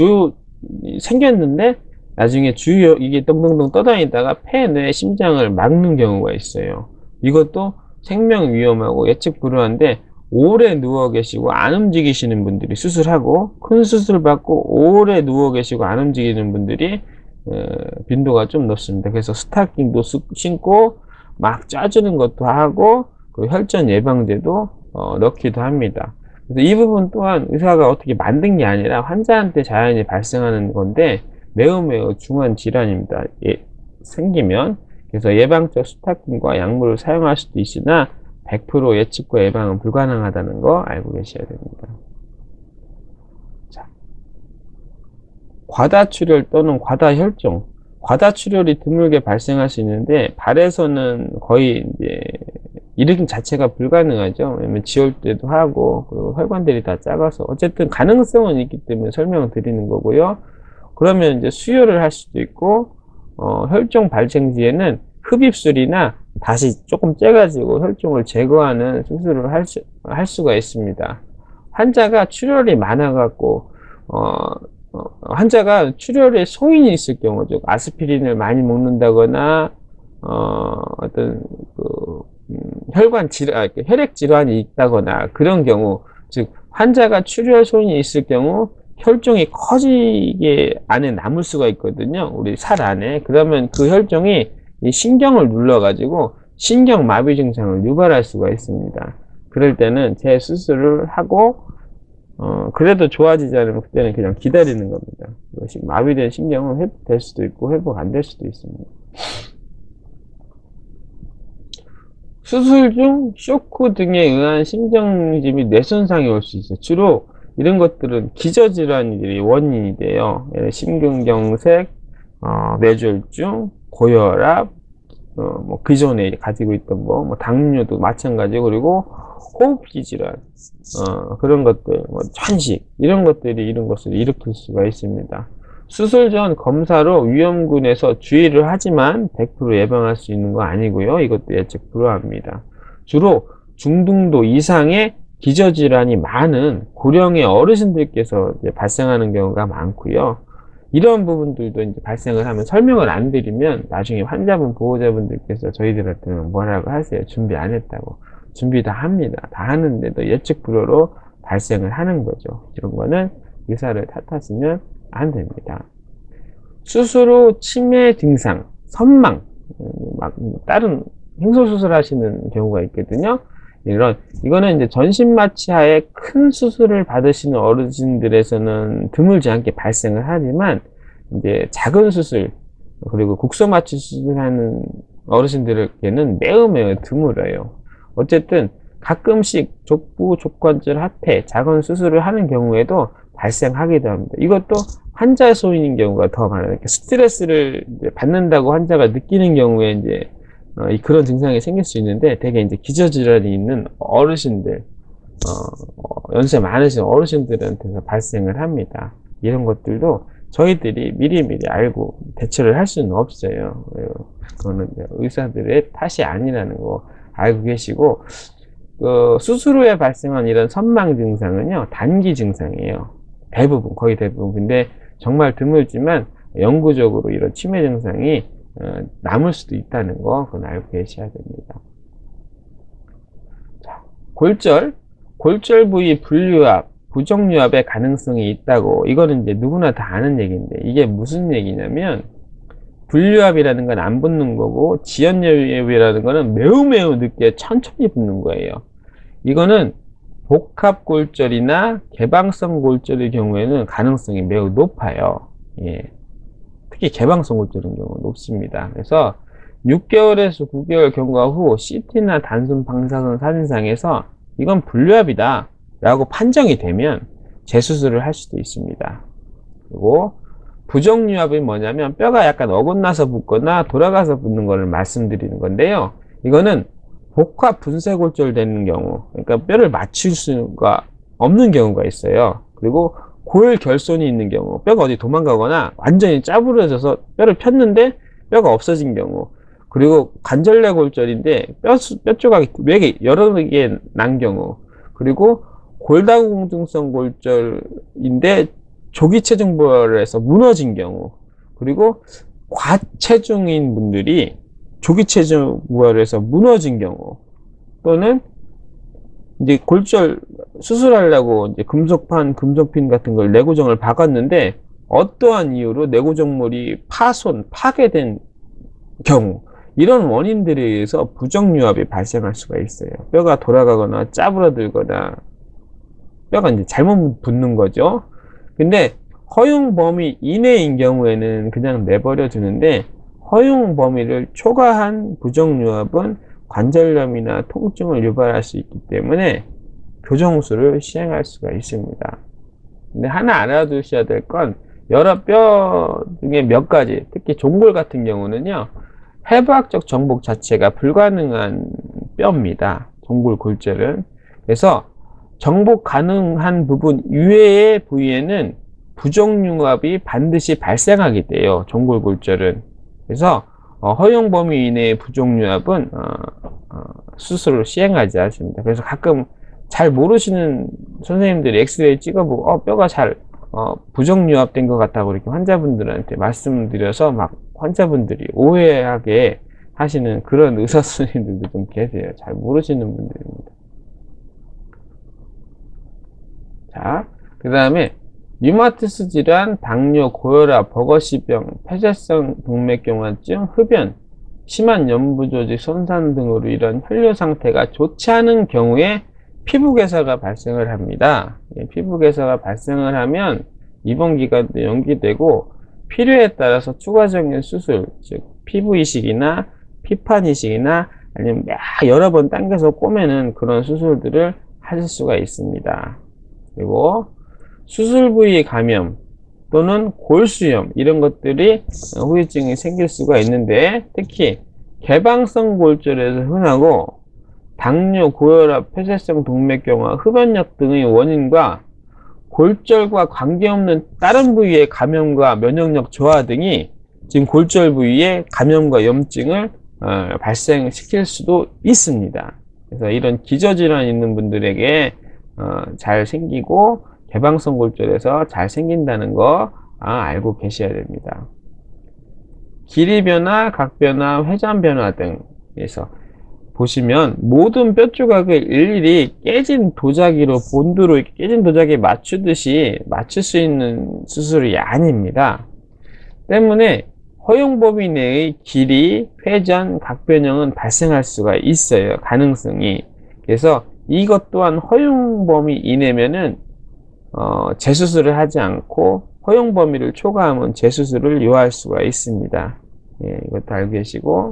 생겼는데 나중에 이게 덩덩덩 떠다니다가 폐, 뇌, 심장을 막는 경우가 있어요. 이것도 생명 위험하고 예측 불허한데, 오래 누워 계시고 안 움직이시는 분들이 수술하고, 큰 수술 받고 오래 누워 계시고 안 움직이는 분들이 빈도가 좀 높습니다. 그래서 스타킹도 신고 막 짜주는 것도 하고, 그리고 혈전 예방제도 넣기도 합니다. 그래서 이 부분 또한 의사가 어떻게 만든 게 아니라 환자한테 자연히 발생하는 건데 매우 중요한 질환입니다. 생기면. 그래서 예방적 스타킹과 약물을 사용할 수도 있으나 100% 예측과 예방은 불가능하다는 거 알고 계셔야 됩니다. 자, 과다출혈 또는 과다혈종. 과다출혈이 드물게 발생할 수 있는데 발에서는 거의 이제 일으킴 자체가 불가능하죠. 왜냐면 지올 때도 하고, 그리고 혈관들이 다 작아서 어쨌든 가능성은 있기 때문에 설명을 드리는 거고요. 그러면 이제 수혈을 할 수도 있고, 혈종 발생 뒤에는 흡입술이나 다시 조금 째가지고 혈종을 제거하는 수술을 할 수가 있습니다. 환자가 출혈이 많아갖고, 환자가 출혈에 소인이 있을 경우, 즉, 아스피린을 많이 먹는다거나, 혈관 질환, 혈액 질환이 있다거나 그런 경우, 즉, 환자가 출혈 소인이 있을 경우, 혈종이 커지게 안에 남을 수가 있거든요. 우리 살 안에. 그러면 그 혈종이 이 신경을 눌러가지고 신경마비 증상을 유발할 수가 있습니다. 그럴 때는 재수술을 하고, 그래도 좋아지지 않으면 그때는 그냥 기다리는 겁니다. 마비된 신경은 회복될 수도 있고, 회복 안 될 수도 있습니다. 수술 중 쇼크 등에 의한 심정지 및 뇌손상이 올 수 있어요. 주로 이런 것들은 기저질환이 원인이 돼요. 심근경색, 뇌졸중, 고혈압, 뭐 기존에 가지고 있던 뭐 당뇨도 마찬가지고, 그리고 호흡기 질환, 그런 것들, 뭐 천식, 이런 것을 일으킬 수가 있습니다. 수술 전 검사로 위험군에서 주의를 하지만 100% 예방할 수 있는 거 아니고요. 이것도 예측 불허합니다. 주로 중등도 이상의 기저질환이 많은 고령의 어르신들께서 이제 발생하는 경우가 많고요. 이런 부분들도 이제 발생을 하면 설명을 안 드리면 나중에 환자분, 보호자분들께서 저희들한테는 뭐라고 하세요. 준비 안 했다고. 준비 다 합니다. 다 하는데도 예측 불허로 발생을 하는 거죠. 이런 거는 의사를 탓하시면 안 됩니다. 수술 후 치매 증상, 선망, 다른 행소수술 하시는 경우가 있거든요. 이거는 이제 전신마취하에 큰 수술을 받으시는 어르신들에서는 드물지 않게 발생을 하지만, 이제 작은 수술, 그리고 국소마취 수술하는 어르신들에게는 매우 드물어요. 어쨌든 가끔씩 족부, 족관절, 하태, 작은 수술을 하는 경우에도 발생하기도 합니다. 이것도 환자 소인인 경우가 더 많아요. 그러니까 스트레스를 이제 받는다고 환자가 느끼는 경우에 이제 그런 증상이 생길 수 있는데, 되게 이제 기저질환이 있는 어르신들, 연세 많으신 어르신들한테서 발생을 합니다. 이런 것들도 저희들이 미리미리 알고 대처를 할 수는 없어요. 그거는 의사들의 탓이 아니라는 거 알고 계시고, 수술 후에 발생한 이런 선망 증상은요, 단기 증상이에요. 대부분, 거의 대부분. 근데 정말 드물지만 영구적으로 이런 치매 증상이 남을 수도 있다는 거, 그건 알고 계셔야 됩니다. 자, 골절 부위 분류압, 부정유압의 가능성이 있다고. 이거는 이제 누구나 다 아는 얘기인데, 이게 무슨 얘기냐면, 분류압이라는 건 안 붙는 거고, 지연유압이라는 거는 매우 늦게 천천히 붙는 거예요. 이거는 복합골절이나 개방성 골절의 경우에는 가능성이 매우 높아요. 예. 특히 개방성 골절인 경우는 높습니다. 그래서 6개월에서 9개월 경과 후 CT나 단순 방사선 사진상에서 이건 분류압이다 라고 판정이 되면 재수술을 할 수도 있습니다. 그리고 부정유압이 뭐냐면 뼈가 약간 어긋나서 붙거나 돌아가서 붙는 것을 말씀드리는 건데요. 이거는 복합 분쇄골절 되는 경우, 그러니까 뼈를 맞출 수가 없는 경우가 있어요. 그리고 고열 결손이 있는 경우, 뼈가 어디 도망가거나 완전히 짜부러져서 뼈를 폈는데 뼈가 없어진 경우, 그리고 관절내 골절인데 뼈 조각이 여러 개 난 경우, 그리고 골다공증성 골절인데 조기 체중 부혈에서 무너진 경우, 그리고 과체중인 분들이 조기 체중 부혈에서 무너진 경우, 또는 이제 골절 수술하려고 이제 금속판, 금속핀 같은 걸 내고정을 박았는데 어떠한 이유로 내고정물이 파괴된 경우, 이런 원인들에 의해서 부정유압이 발생할 수가 있어요. 뼈가 돌아가거나 짜부러들거나 뼈가 이제 잘못 붙는 거죠. 근데 허용 범위 이내인 경우에는 그냥 내버려 두는데, 허용 범위를 초과한 부정유압은 관절염이나 통증을 유발할 수 있기 때문에 교정술을 시행할 수가 있습니다. 근데 하나 알아두셔야 될 건, 여러 뼈 중에 몇 가지, 특히 종골 같은 경우는요, 해부학적 정복 자체가 불가능한 뼈입니다. 종골 골절은. 그래서 정복 가능한 부분 이외의 부위에는 부정유압이 반드시 발생하게 돼요. 종골 골절은. 그래서 허용 범위 이내의 부정유압은 수술을 시행하지 않습니다. 그래서 가끔 잘 모르시는 선생님들이 엑스레이 찍어보고 뼈가 잘 부정유압된 것 같다고 이렇게 환자분들한테 말씀드려서 막 환자분들이 오해하게 하시는 그런 의사 선생님들도 좀 계세요. 잘 모르시는 분들입니다. 자, 그 다음에 류마티스 질환, 당뇨, 고혈압, 버거시병, 폐쇄성 동맥경화증, 흡연, 심한 연부조직 손상 등으로 이런 혈뇨 상태가 좋지 않은 경우에 피부개사가 발생을 합니다. 피부개사가 발생을 하면 입원 기간도 연기되고 필요에 따라서 추가적인 수술, 즉 피부 이식이나 피판 이식이나 아니면 여러 번 당겨서 꼬매는 그런 수술들을 하실 수가 있습니다. 그리고 수술 부위 감염 또는 골수염, 이런 것들이 후유증이 생길 수가 있는데, 특히 개방성 골절에서 흔하고 당뇨, 고혈압, 폐쇄성 동맥경화, 흡연력 등의 원인과 골절과 관계없는 다른 부위의 감염과 면역력 저하 등이 지금 골절 부위의 감염과 염증을 발생시킬 수도 있습니다. 그래서 이런 기저질환 있는 분들에게 잘 생기고 개방성 골절에서 잘 생긴다는 거 알고 계셔야 됩니다. 길이 변화, 각 변화, 회전 변화 등에서 보시면 모든 뼈 조각을 일일이 깨진 도자기로, 본드로 이렇게 깨진 도자기에 맞추듯이 맞출 수 있는 수술이 아닙니다. 때문에 허용 범위 내의 길이, 회전, 각 변형은 발생할 수가 있어요. 가능성이. 그래서 이것 또한 허용 범위 이내면은 재수술을 하지 않고, 허용 범위를 초과하면 재수술을 요할 수가 있습니다. 예, 이것도 알고 계시고,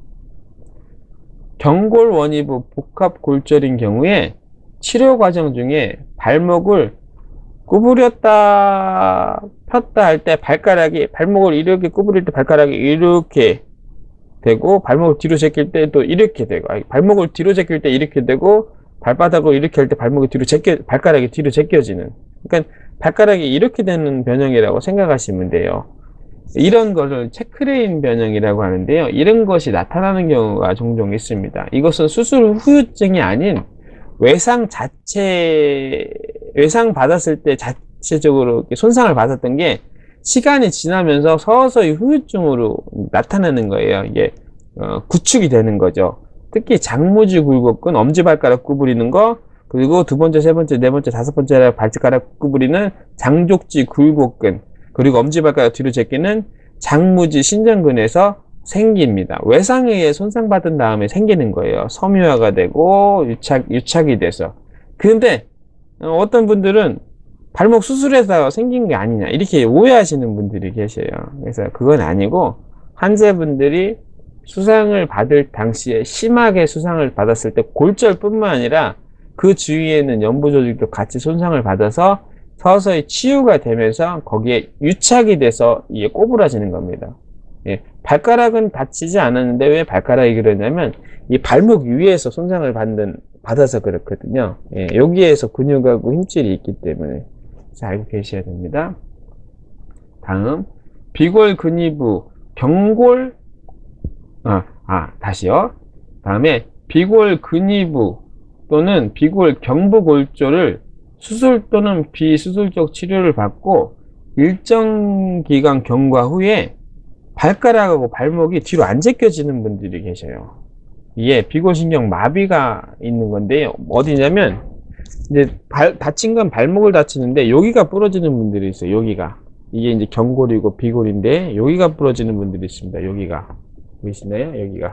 경골 원위부 복합 골절인 경우에 치료 과정 중에 발목을 구부렸다 폈다 할 때 발목을 이렇게 구부릴 때 발가락이 이렇게 되고, 발목을 뒤로 제낄 때 또 이렇게 되고, 발목을 뒤로 제낄 때 이렇게 되고, 발바닥으로 이렇게 할 때 발가락이 뒤로 제껴지는. 그러니까 발가락이 이렇게 되는 변형이라고 생각하시면 돼요. 이런 거를 체크레인 변형이라고 하는데요. 이런 것이 나타나는 경우가 종종 있습니다. 이것은 수술 후유증이 아닌 외상 받았을 때 자체적으로 손상을 받았던 게 시간이 지나면서 서서히 후유증으로 나타나는 거예요. 이게 구축이 되는 거죠. 특히 장무지 굴곡근, 엄지발가락 구부리는 거, 그리고 두 번째, 세 번째, 네 번째, 다섯 번째 발가락 구부리는 장족지 굴곡근, 그리고 엄지발가락 뒤로 제끼는 장무지 신전근에서 생깁니다. 외상에 의해 손상받은 다음에 생기는 거예요. 섬유화가 되고 유착이 돼서. 근데 어떤 분들은 발목 수술해서 생긴 게 아니냐 이렇게 오해하시는 분들이 계셔요. 그래서 그건 아니고, 환자분들이 수상을 받을 당시에 심하게 수상을 받았을 때 골절뿐만 아니라 그 주위에는 연부 조직도 같이 손상을 받아서 서서히 치유가 되면서 거기에 유착이 돼서 이게 꼬부라지는 겁니다. 예, 발가락은 다치지 않았는데 왜 발가락이 그러냐면 이 발목 위에서 손상을 받아서 그렇거든요. 예, 여기에서 근육하고 힘줄이 있기 때문에 잘 알고 계셔야 됩니다. 다음, 비골 근위부 경골 다시요. 다음에 비골 근위부 또는 비골 경부 골절을 수술 또는 비수술적 치료를 받고 일정 기간 경과 후에 발가락하고 발목이 뒤로 안 제껴지는 분들이 계셔요. 이게 비골신경 마비가 있는 건데요. 어디냐면 이제 다친 건 발목을 다치는데 여기가 부러지는 분들이 있어요. 여기가 이게 이제 경골이고 비골인데 여기가 부러지는 분들이 있습니다. 여기가 보이시나요? 여기가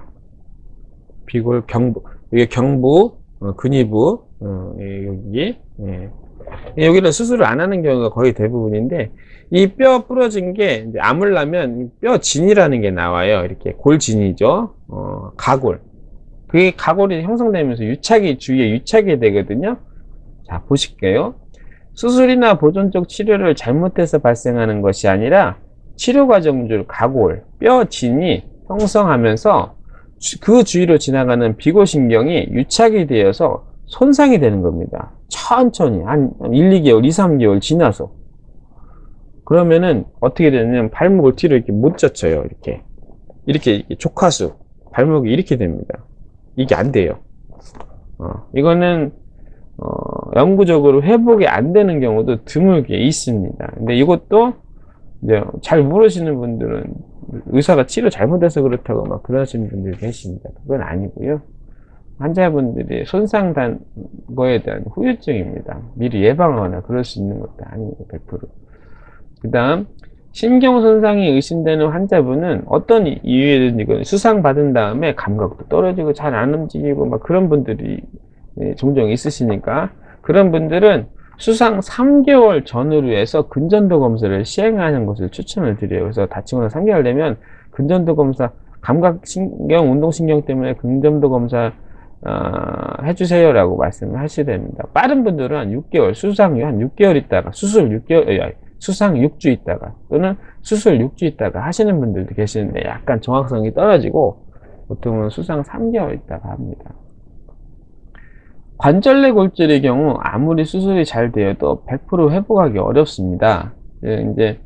비골 경부, 이게 경부 근위부 여기 여기는 수술을 안 하는 경우가 거의 대부분인데, 이 뼈 부러진 게 이제 아물라면 뼈 진이라는 게 나와요. 이렇게 골진이죠. 가골. 그게 가골이 형성되면서 주위에 유착이 되거든요. 자, 보실게요. 수술이나 보존적 치료를 잘못해서 발생하는 것이 아니라 치료 과정 중 가골, 뼈 진이 형성하면서 그 주위로 지나가는 비골신경이 유착이 되어서 손상이 되는 겁니다. 천천히 한 1, 2개월, 2, 3개월 지나서. 그러면은 어떻게 되냐면 발목을 뒤로 이렇게 못 젖혀요. 이렇게 족하수 발목이 이렇게 됩니다. 이게 안 돼요. 이거는 영구적으로 회복이 안 되는 경우도 드물게 있습니다. 근데 이것도 이제 잘 모르시는 분들은 의사가 치료 잘못해서 그렇다고 막 그러시는 분들이 계십니다. 그건 아니고요. 환자분들이 손상된 거에 대한 후유증입니다. 미리 예방하거나 그럴 수 있는 것도 아니에요. 100%. 그 다음, 신경 손상이 의심되는 환자분은 어떤 이유에든 수상 받은 다음에 감각도 떨어지고 잘 안 움직이고 막 그런 분들이 종종 있으시니까, 그런 분들은 수상 3개월 전후로 해서 근전도 검사를 시행하는 것을 추천을 드려요. 그래서 다치고 나서 3개월 되면 근전도 검사, 감각신경, 운동신경 때문에 근전도 검사 해주세요 라고 말씀을 하셔야 됩니다. 빠른 분들은 한 6개월, 수상 한 6개월 있다가 수상 6주 있다가 또는 수술 6주 있다가 하시는 분들도 계시는데 약간 정확성이 떨어지고 보통은 수상 3개월 있다가 합니다. 관절내 골절의 경우 아무리 수술이 잘 되어도 100% 회복하기 어렵습니다. 이제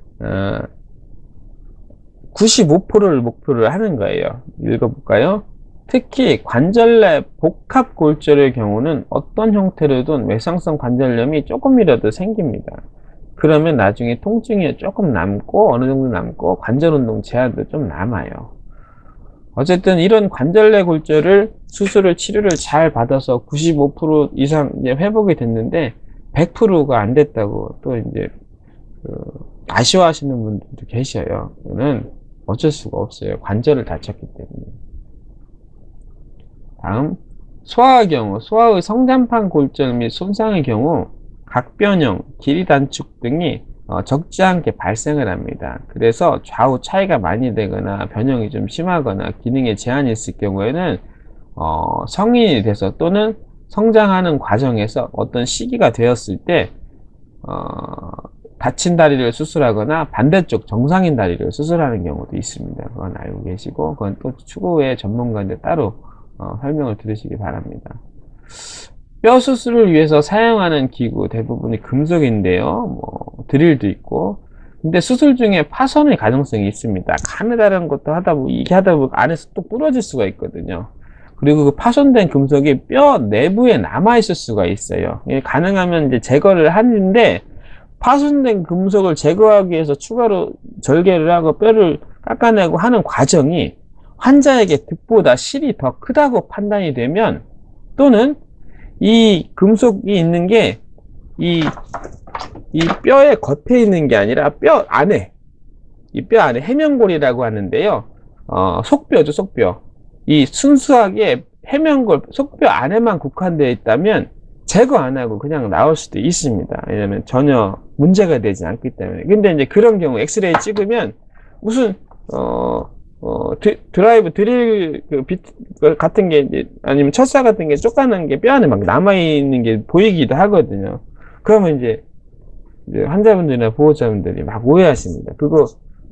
95%를 목표를 하는 거예요. 읽어볼까요? 특히 관절내 복합 골절의 경우는 어떤 형태로든 외상성 관절염이 조금이라도 생깁니다. 그러면 나중에 통증이 조금 남고 어느 정도 남고 관절 운동 제한도 좀 남아요. 어쨌든 이런 관절내 골절을 치료를 잘 받아서 95% 이상 이제 회복이 됐는데 100%가 안 됐다고 또 이제 아쉬워하시는 분들도 계셔요. 이거는 어쩔 수가 없어요. 관절을 다쳤기 때문에. 다음, 소아의 경우, 소아의 성장판 골절 및 손상의 경우 각변형, 길이 단축 등이 적지 않게 발생을 합니다. 그래서 좌우 차이가 많이 되거나 변형이 좀 심하거나 기능에 제한이 있을 경우에는 성인이 돼서 또는 성장하는 과정에서 어떤 시기가 되었을 때 다친 다리를 수술하거나 반대쪽 정상인 다리를 수술하는 경우도 있습니다. 그건 알고 계시고, 그건 또 추후에 전문가인데 따로 설명을 들으시기 바랍니다. 뼈 수술을 위해서 사용하는 기구 대부분이 금속인데요. 뭐 드릴도 있고, 근데 수술 중에 파손의 가능성이 있습니다. 가느다란 것도 하다 보면 이게 하다 보면 안에서 또 부러질 수가 있거든요. 그리고 그 파손된 금속이 뼈 내부에 남아 있을 수가 있어요. 가능하면 이제 제거를 하는데, 파손된 금속을 제거하기 위해서 추가로 절개를 하고 뼈를 깎아내고 하는 과정이 환자에게 득보다 실이 더 크다고 판단이 되면, 또는 이 금속이 있는 게 이 뼈의 겉에 있는 게 아니라 뼈 안에, 이 뼈 안에 해면골이라고 하는데요. 속뼈죠, 속뼈. 이 순수하게 해면골, 속뼈 안에만 국한되어 있다면 제거 안 하고 그냥 나올 수도 있습니다. 왜냐면 전혀 문제가 되지 않기 때문에. 근데 이제 그런 경우 엑스레이 찍으면 무슨 드라이브 드릴 같은 게 이제, 아니면 철사 같은 게 쪼까는 게 뼈 안에 막 남아 있는 게 보이기도 하거든요. 그러면 이제 환자분들이나 보호자분들이 막 오해하십니다. 그거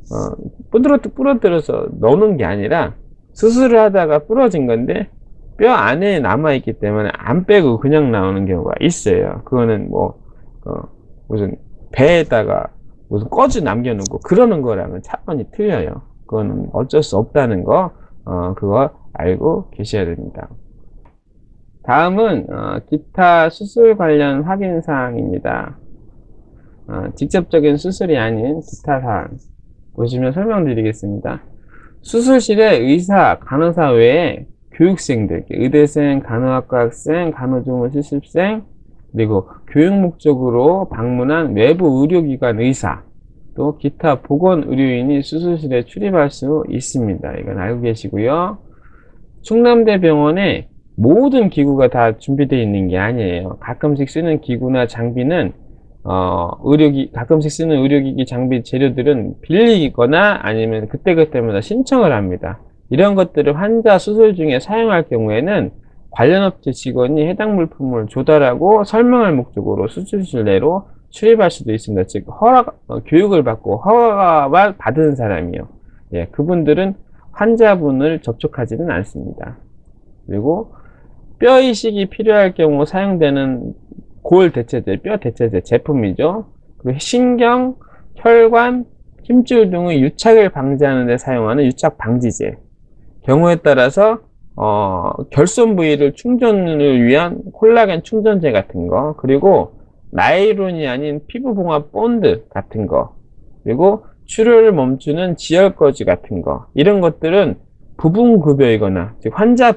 부러뜨려서 넣는 게 아니라 수술을 하다가 부러진 건데 뼈 안에 남아 있기 때문에 안 빼고 그냥 나오는 경우가 있어요. 그거는 뭐 무슨 배에다가 무슨 꺼지 남겨놓고 그러는 거랑은 차원이 틀려요. 그거는 어쩔 수 없다는 거, 그거 알고 계셔야 됩니다. 다음은 기타 수술 관련 확인 사항입니다. 직접적인 수술이 아닌 기타 사항 보시면 설명드리겠습니다. 수술실에 의사, 간호사 외에 교육생들, 의대생, 간호학과 학생, 간호조무 실습생, 그리고 교육 목적으로 방문한 외부 의료기관 의사, 또 기타 보건의료인이 수술실에 출입할 수 있습니다. 이건 알고 계시고요. 충남대병원에 모든 기구가 다 준비되어 있는 게 아니에요. 가끔씩 쓰는 기구나 장비는 가끔씩 쓰는 의료기기 장비 재료들은 빌리거나 아니면 그때그때마다 신청을 합니다. 이런 것들을 환자 수술 중에 사용할 경우에는 관련 업체 직원이 해당 물품을 조달하고 설명할 목적으로 수술실 내로 출입할 수도 있습니다. 즉 교육을 받고 허가만 받은 사람이요. 예, 그분들은 환자분을 접촉하지는 않습니다. 그리고 뼈 이식이 필요할 경우 사용되는 골 대체제, 뼈 대체제 제품이죠. 그리고 신경, 혈관, 힘줄 등의 유착을 방지하는 데 사용하는 유착 방지제. 경우에 따라서 결손 부위를 충전을 위한 콜라겐 충전제 같은 거, 그리고 나일론이 아닌 피부 봉합 본드 같은 거, 그리고 출혈을 멈추는 지혈거즈 같은 거, 이런 것들은 부분급여이거나, 즉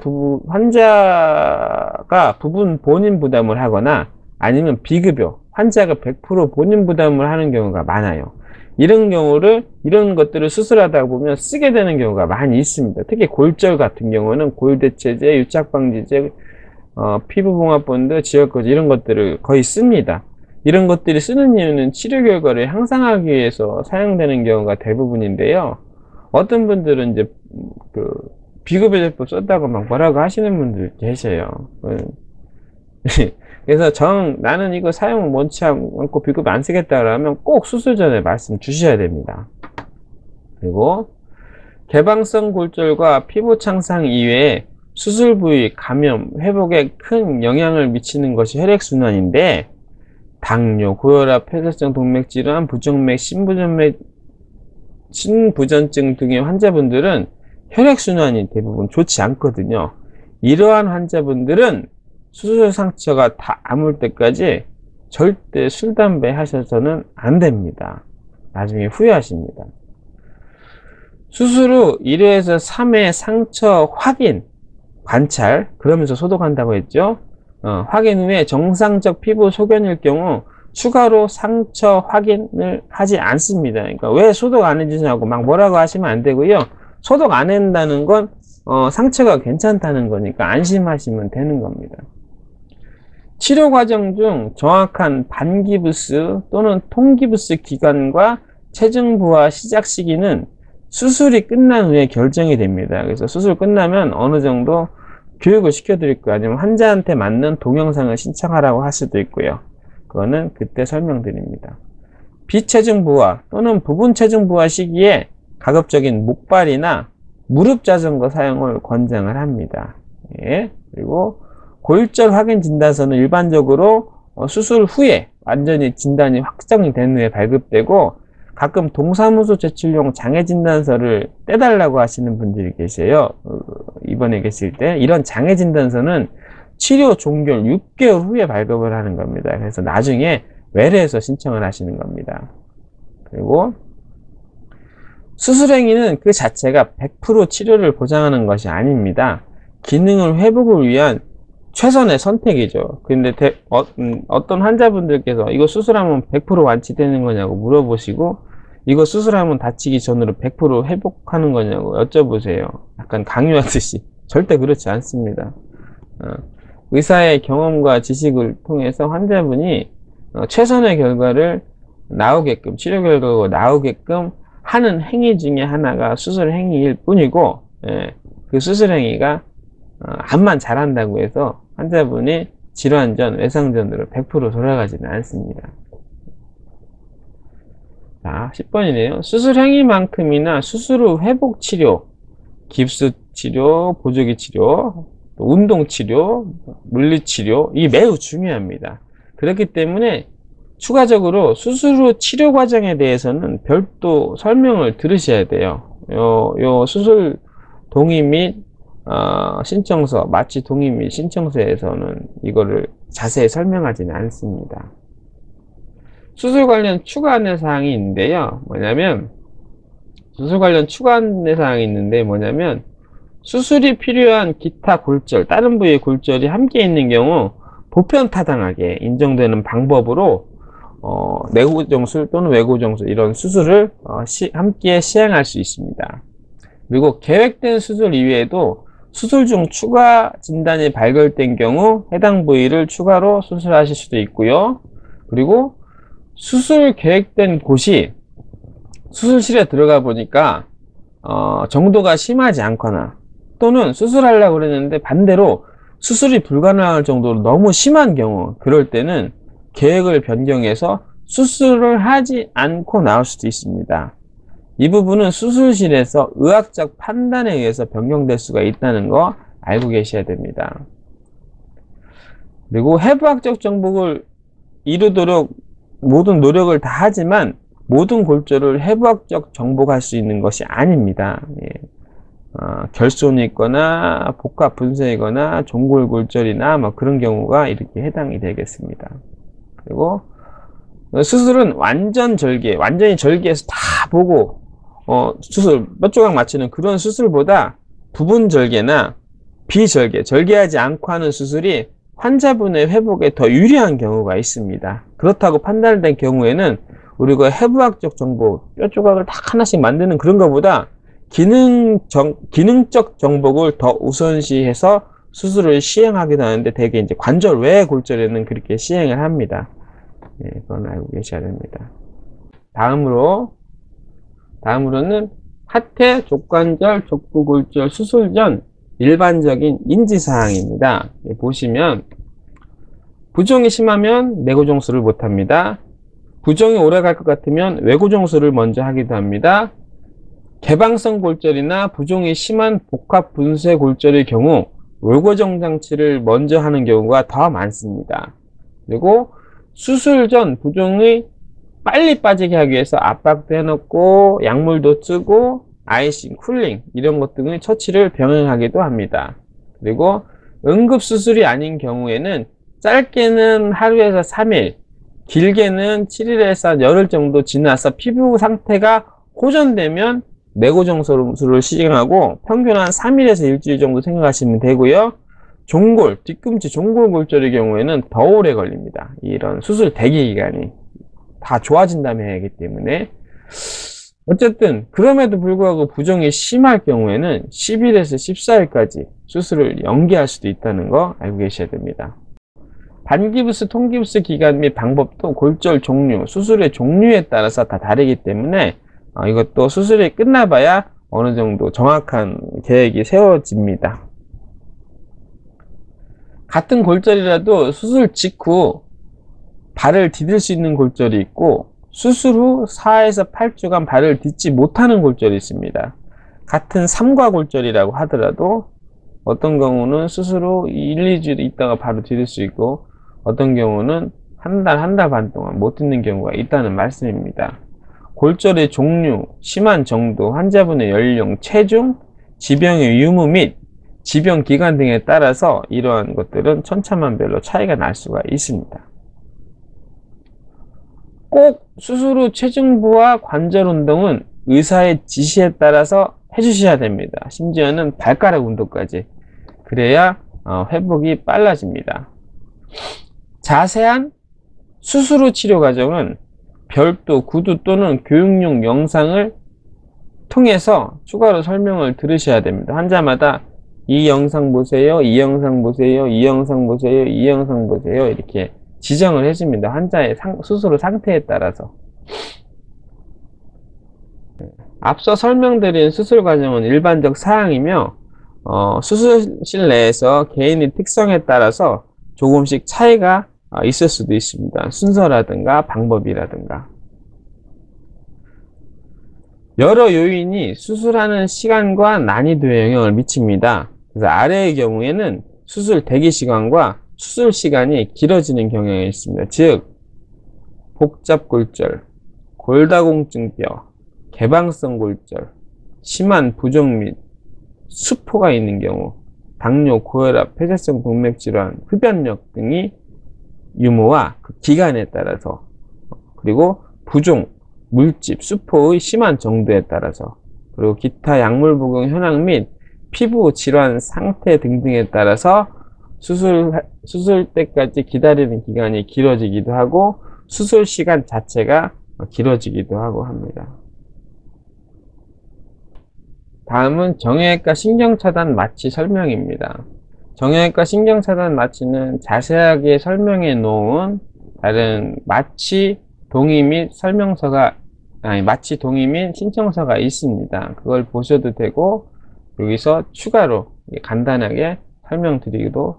환자가 부분 본인 부담을 하거나 아니면 비급여, 환자가 100% 본인 부담을 하는 경우가 많아요. 이런 것들을 수술하다 보면 쓰게 되는 경우가 많이 있습니다. 특히 골절 같은 경우는 골대체제, 유착방지제, 피부봉합본드, 지혈거즈 이런 것들을 거의 씁니다. 이런 것들이 쓰는 이유는 치료 결과를 향상하기 위해서 사용되는 경우가 대부분인데요. 어떤 분들은 이제 비급여 제품 썼다고 막 뭐라고 하시는 분들 계세요. 그래서 나는 이거 사용을 원치 않고 비급여 안 쓰겠다 그러면 꼭 수술 전에 말씀 주셔야 됩니다. 그리고 개방성 골절과 피부 창상 이외에 수술 부위 감염, 회복에 큰 영향을 미치는 것이 혈액순환인데, 당뇨, 고혈압, 폐쇄성 동맥질환, 부정맥, 신부전증 등의 환자분들은 혈액순환이 대부분 좋지 않거든요. 이러한 환자분들은 수술 상처가 다 아물 때까지 절대 술, 담배 하셔서는 안 됩니다. 나중에 후회하십니다. 수술 후 1회에서 3회 상처 확인, 관찰, 그러면서 소독한다고 했죠. 확인 후에 정상적 피부 소견일 경우 추가로 상처 확인을 하지 않습니다. 그러니까 왜 소독 안 해주냐고 막 뭐라고 하시면 안 되고요. 소독 안 한다는 건 상처가 괜찮다는 거니까 안심하시면 되는 겁니다. 치료 과정 중 정확한 반기부스 또는 통기부스 기간과 체중 부하 시작 시기는 수술이 끝난 후에 결정이 됩니다. 그래서 수술 끝나면 어느 정도 교육을 시켜드릴 거예요. 아니면 환자한테 맞는 동영상을 신청하라고 할 수도 있고요. 그거는 그때 설명드립니다. 비체중 부하 또는 부분 체중 부하 시기에 가급적인 목발이나 무릎 자전거 사용을 권장을 합니다. 예. 그리고 골절 확인 진단서는 일반적으로 수술 후에 완전히 진단이 확정된 후에 발급되고, 가끔 동사무소 제출용 장애 진단서를 떼달라고 하시는 분들이 계세요. 입원해 계실 때. 이런 장애 진단서는 치료 종결 6개월 후에 발급을 하는 겁니다. 그래서 나중에 외래에서 신청을 하시는 겁니다. 그리고 수술 행위는 그 자체가 100% 치료를 보장하는 것이 아닙니다. 기능을 회복을 위한 최선의 선택이죠. 근데 어떤 환자분들께서 이거 수술하면 100% 완치되는 거냐고 물어보시고, 이거 수술하면 다치기 전으로 100% 회복하는 거냐고 여쭤보세요. 약간 강요하듯이. 절대 그렇지 않습니다. 의사의 경험과 지식을 통해서 환자분이 최선의 결과를 나오게끔, 치료 결과가 나오게끔 하는 행위 중에 하나가 수술 행위일 뿐이고, 그 수술 행위가 암만 잘한다고 해서 환자분이 질환 전, 외상 전으로 100% 돌아가지는 않습니다. 자, 10번이네요. 수술 행위만큼이나 수술 후 회복 치료, 깁스 치료, 보조기 치료, 운동 치료, 물리 치료, 이 매우 중요합니다. 그렇기 때문에 추가적으로 수술 후 치료 과정에 대해서는 별도 설명을 들으셔야 돼요. 요 수술 동의 및 신청서, 마취 동의 및 신청서에서는 이거를 자세히 설명하지는 않습니다. 수술 관련 추가 안내 사항이 있는데요. 수술 관련 추가 안내 사항이 있는데 수술이 필요한 기타 골절, 다른 부위의 골절이 함께 있는 경우 보편타당하게 인정되는 방법으로 내구정술 또는 외구정술 이런 수술을 함께 시행할 수 있습니다. 그리고 계획된 수술 이외에도 수술 중 추가 진단이 발견된 경우 해당 부위를 추가로 수술하실 수도 있고요. 그리고 수술 계획된 곳이 수술실에 들어가 보니까 정도가 심하지 않거나, 또는 수술하려고 그랬는데 반대로 수술이 불가능할 정도로 너무 심한 경우, 그럴 때는 계획을 변경해서 수술을 하지 않고 나올 수도 있습니다. 이 부분은 수술실에서 의학적 판단에 의해서 변경될 수가 있다는 거 알고 계셔야 됩니다. 그리고 해부학적 정복을 이루도록 모든 노력을 다 하지만 모든 골절을 해부학적 정복할 수 있는 것이 아닙니다. 결손이 있거나 복합 분쇄이거나 종골 골절이나 뭐 그런 경우가 이렇게 해당이 되겠습니다. 그리고 수술은 완전히 절개해서 다 보고 수술 몇 조각 맞추는 그런 수술보다 부분 절개나 비절개, 절개하지 않고 하는 수술이 환자분의 회복에 더 유리한 경우가 있습니다. 그렇다고 판단된 경우에는 우리가 해부학적 정복, 뼈 조각을 딱 하나씩 만드는 그런 것보다 기능적 정복을 더 우선시해서 수술을 시행하기도 하는데, 대개 이제 관절 외 골절에는 그렇게 시행을 합니다. 그건 알고 계셔야 됩니다. 다음으로는 하태, 족관절, 족부골절 수술 전 일반적인 인지사항입니다. 보시면 부종이 심하면 내구정술을 못합니다. 부종이 오래 갈 것 같으면 외구정술을 먼저 하기도 합니다. 개방성 골절이나 부종이 심한 복합 분쇄 골절의 경우 외고정 장치를 먼저 하는 경우가 더 많습니다. 그리고 수술 전 부종이 빨리 빠지게 하기 위해서 압박도 해놓고 약물도 쓰고 아이싱, 쿨링 이런 것 등의 처치를 병행하기도 합니다. 그리고 응급수술이 아닌 경우에는 짧게는 하루에서 3일, 길게는 7일에서 열흘 정도 지나서 피부 상태가 호전되면 내고정술을 시행하고 평균 한 3일에서 일주일 정도 생각하시면 되고요. 종골, 뒤꿈치 종골 골절의 경우에는 더 오래 걸립니다. 이런 수술 대기 기간이 다 좋아진 다음에 해야 하기 때문에. 어쨌든 그럼에도 불구하고 부종이 심할 경우에는 10일에서 14일까지 수술을 연기할 수도 있다는 거 알고 계셔야 됩니다. 반기부스, 통기부스 기간 및 방법도 골절 종류, 수술의 종류에 따라서 다 다르기 때문에 이것도 수술이 끝나봐야 어느 정도 정확한 계획이 세워집니다. 같은 골절이라도 수술 직후 발을 디딜 수 있는 골절이 있고 수술 후 4에서 8주간 발을 딛지 못하는 골절이 있습니다. 같은 삼과골절이라고 하더라도 어떤 경우는 수술 후 1, 2주 있다가 바로 디딜 수 있고 어떤 경우는 한 달 반 동안 못 딛는 경우가 있다는 말씀입니다. 골절의 종류, 심한 정도, 환자분의 연령, 체중, 지병의 유무 및 지병 기간 등에 따라서 이러한 것들은 천차만별로 차이가 날 수가 있습니다. 꼭 수술 후 체중부와 관절 운동은 의사의 지시에 따라서 해주셔야 됩니다. 심지어는 발가락 운동까지. 그래야 회복이 빨라집니다. 자세한 수술 후 치료 과정은 별도 구두 또는 교육용 영상을 통해서 추가로 설명을 들으셔야 됩니다. 환자마다 이 영상 보세요, 이 영상 보세요, 이 영상 보세요, 이 영상 보세요 이렇게 지정을 해줍니다. 환자의 수술 후 상태에 따라서. 앞서 설명드린 수술 과정은 일반적 사항이며 수술실 내에서 개인의 특성에 따라서 조금씩 차이가 있을 수도 있습니다. 순서라든가 방법이라든가. 여러 요인이 수술하는 시간과 난이도에 영향을 미칩니다. 그래서 아래의 경우에는 수술 대기 시간과 수술 시간이 길어지는 경향이 있습니다. 즉 복잡골절, 골다공증뼈, 개방성 골절, 심한 부종 및 수포가 있는 경우, 당뇨, 고혈압, 폐쇄성 동맥질환, 흡연력 등이 유무와 그 기간에 따라서, 그리고 부종, 물집, 수포의 심한 정도에 따라서, 그리고 기타 약물 복용 현황 및 피부 질환 상태 등등에 따라서 수술 때까지 기다리는 기간이 길어지기도 하고 수술 시간 자체가 길어지기도 하고 합니다. 다음은 정형외과 신경차단 마취 설명입니다. 정형외과 신경차단 마취는 자세하게 설명해 놓은 다른 마취 동의 및 마취 동의 및 신청서가 있습니다. 그걸 보셔도 되고 여기서 추가로 간단하게 설명드리기도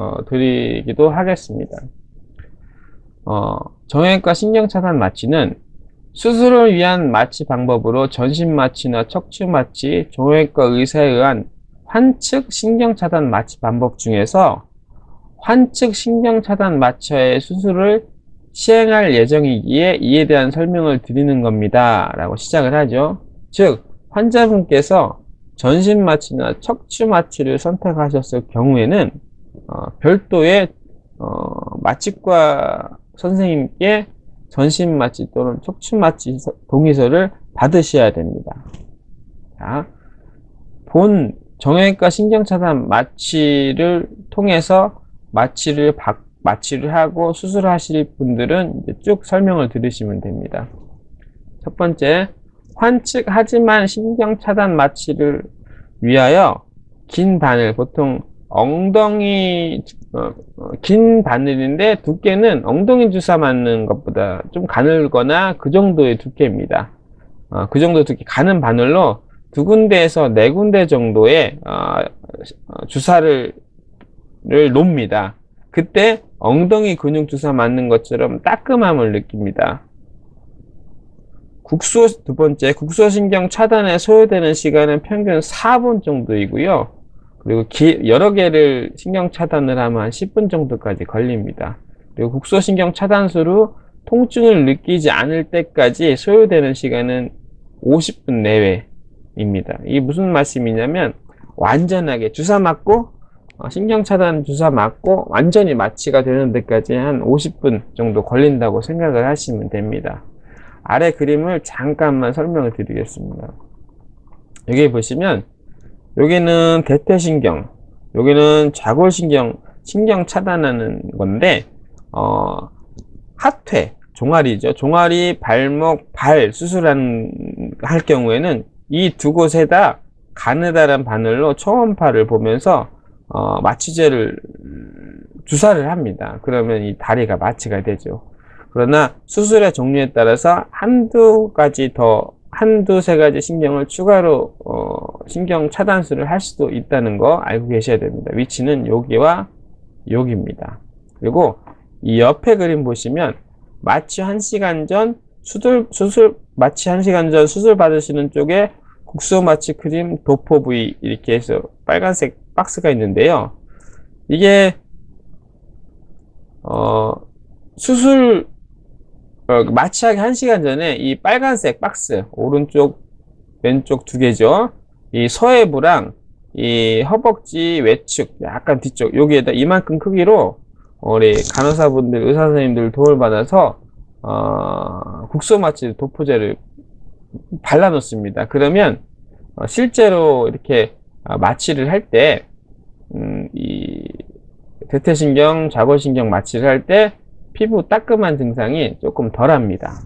하겠습니다. 정형외과 신경차단 마취는 수술을 위한 마취 방법으로 전신마취나 척추마취, 정형외과 의사에 의한 환측 신경차단 마취 방법 중에서 환측 신경차단 마취의 수술을 시행할 예정이기에 이에 대한 설명을 드리는 겁니다 라고 시작을 하죠. 즉 환자분께서 전신마취나 척추마취를 선택하셨을 경우에는 별도의 마취과 선생님께 전신마취 또는 척추마취 동의서를 받으셔야 됩니다. 자, 본 정형외과 신경차단 마취를 통해서 마취를 하고 수술하실 분들은 이제 쭉 설명을 들으시면 됩니다. 첫 번째, 환측하지만 신경차단 마취를 위하여 긴 바늘, 보통 엉덩이 긴 바늘인데 두께는 엉덩이 주사 맞는 것보다 좀 가늘거나 그 정도의 두께입니다. 그 정도 두께 가는 바늘로 2군데에서 4군데 정도의 주사를 놓습니다. 그때 엉덩이 근육 주사 맞는 것처럼 따끔함을 느낍니다. 두 번째, 국소신경 차단에 소요되는 시간은 평균 4분 정도이고요. 그리고 여러 개를 신경 차단을 하면 한 10분 정도까지 걸립니다. 그리고 국소신경 차단술 후 통증을 느끼지 않을 때까지 소요되는 시간은 50분 내외입니다. 이게 무슨 말씀이냐면 완전하게 주사 맞고 신경 차단 주사 맞고 완전히 마취가 되는 데까지 한 50분 정도 걸린다고 생각을 하시면 됩니다. 아래 그림을 잠깐만 설명을 드리겠습니다. 여기 보시면 여기는 대퇴신경, 여기는 좌골신경, 신경 차단하는 건데 하퇴, 종아리죠. 종아리, 발목, 발 할 경우에는 이 두 곳에다 가느다란 바늘로 초음파를 보면서 마취제를 주사를 합니다. 그러면 이 다리가 마취가 되죠. 그러나 수술의 종류에 따라서 한두 세 가지 신경을 추가로 신경 차단술을 할 수도 있다는 거 알고 계셔야 됩니다. 위치는 여기와 여기입니다. 그리고 이 옆에 그림 보시면 마취 1시간 전 마취 1시간 전 수술 받으시는 쪽에 국소 마취 크림 도포 부위 이렇게 해서 빨간색 박스가 있는데요. 이게 마취하기 1시간 전에 이 빨간색 박스 오른쪽 왼쪽 두 개죠. 이 서해부랑 이 허벅지 외측 약간 뒤쪽 여기에다 이만큼 크기로 우리 간호사분들 의사선생님들 도움을 받아서 국소마취 도포제를 발라 놓습니다. 그러면 실제로 이렇게 마취를 할 때 이 대퇴신경, 좌골신경 마취를 할 때 피부 따끔한 증상이 조금 덜합니다.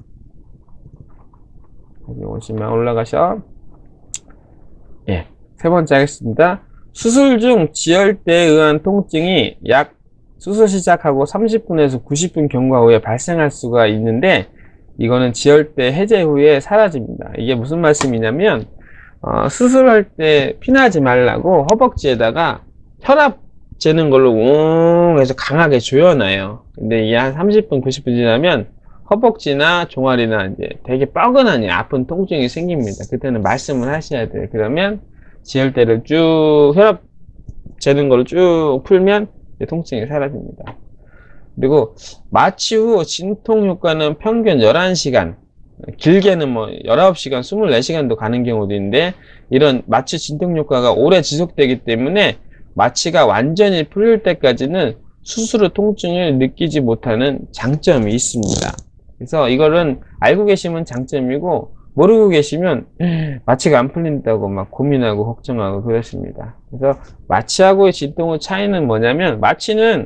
여기 오시면 올라가셔. 예, 세 번째 하겠습니다. 수술 중 지혈대에 의한 통증이 약 수술 시작하고 30분에서 90분 경과 후에 발생할 수가 있는데 이거는 지혈대 해제 후에 사라집니다. 이게 무슨 말씀이냐면 수술할 때 피나지 말라고 허벅지에다가 혈압 재는 걸로 웅 해서 강하게 조여놔요. 근데 이게 한 30분 90분 지나면 허벅지나 종아리나 이제 되게 뻐근한 아픈 통증이 생깁니다. 그때는 말씀을 하셔야 돼요. 그러면 지혈대를 쭉 혈압 재는 걸로 쭉 풀면 통증이 사라집니다. 그리고 마취 후 진통 효과는 평균 11시간, 길게는 뭐 19시간, 24시간도 가는 경우도 있는데 이런 마취 진통 효과가 오래 지속되기 때문에 마취가 완전히 풀릴 때까지는 수술 후 통증을 느끼지 못하는 장점이 있습니다. 그래서 이거는 알고 계시면 장점이고 모르고 계시면 마취가 안 풀린다고 막 고민하고 걱정하고 그렇습니다. 그래서 마취하고의 진통의 차이는 뭐냐면 마취는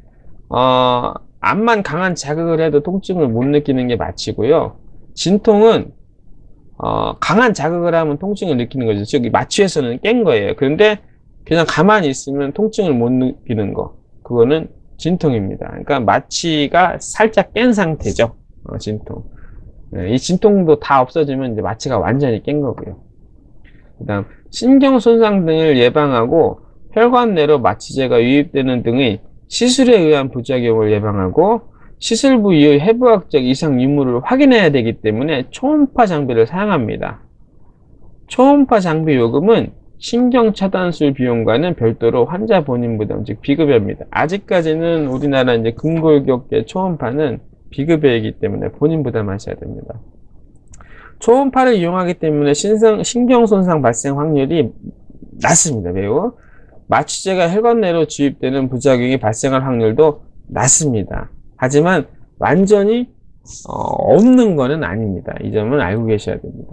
암만 강한 자극을 해도 통증을 못 느끼는 게 마취고요. 진통은 강한 자극을 하면 통증을 느끼는 거죠. 즉 마취에서는 깬 거예요. 그런데 그냥 가만히 있으면 통증을 못 느끼는 거, 그거는 진통입니다. 그러니까 마취가 살짝 깬 상태죠. 진통. 이 진통도 다 없어지면 이제 마취가 완전히 깬 거고요. 그 다음 신경 손상 등을 예방하고 혈관 내로 마취제가 유입되는 등의 시술에 의한 부작용을 예방하고 시술부 이후 해부학적 이상 유무를 확인해야 되기 때문에 초음파 장비를 사용합니다. 초음파 장비 요금은 신경 차단술 비용과는 별도로 환자 본인 부담, 즉 비급여입니다. 아직까지는 우리나라 이제 근골격계 초음파는 비급여이기 때문에 본인 부담하셔야 됩니다. 초음파를 이용하기 때문에 신경 손상 발생 확률이 낮습니다. 매우. 마취제가 혈관 내로 주입되는 부작용이 발생할 확률도 낮습니다. 하지만 완전히 없는 것은 아닙니다. 이 점은 알고 계셔야 됩니다.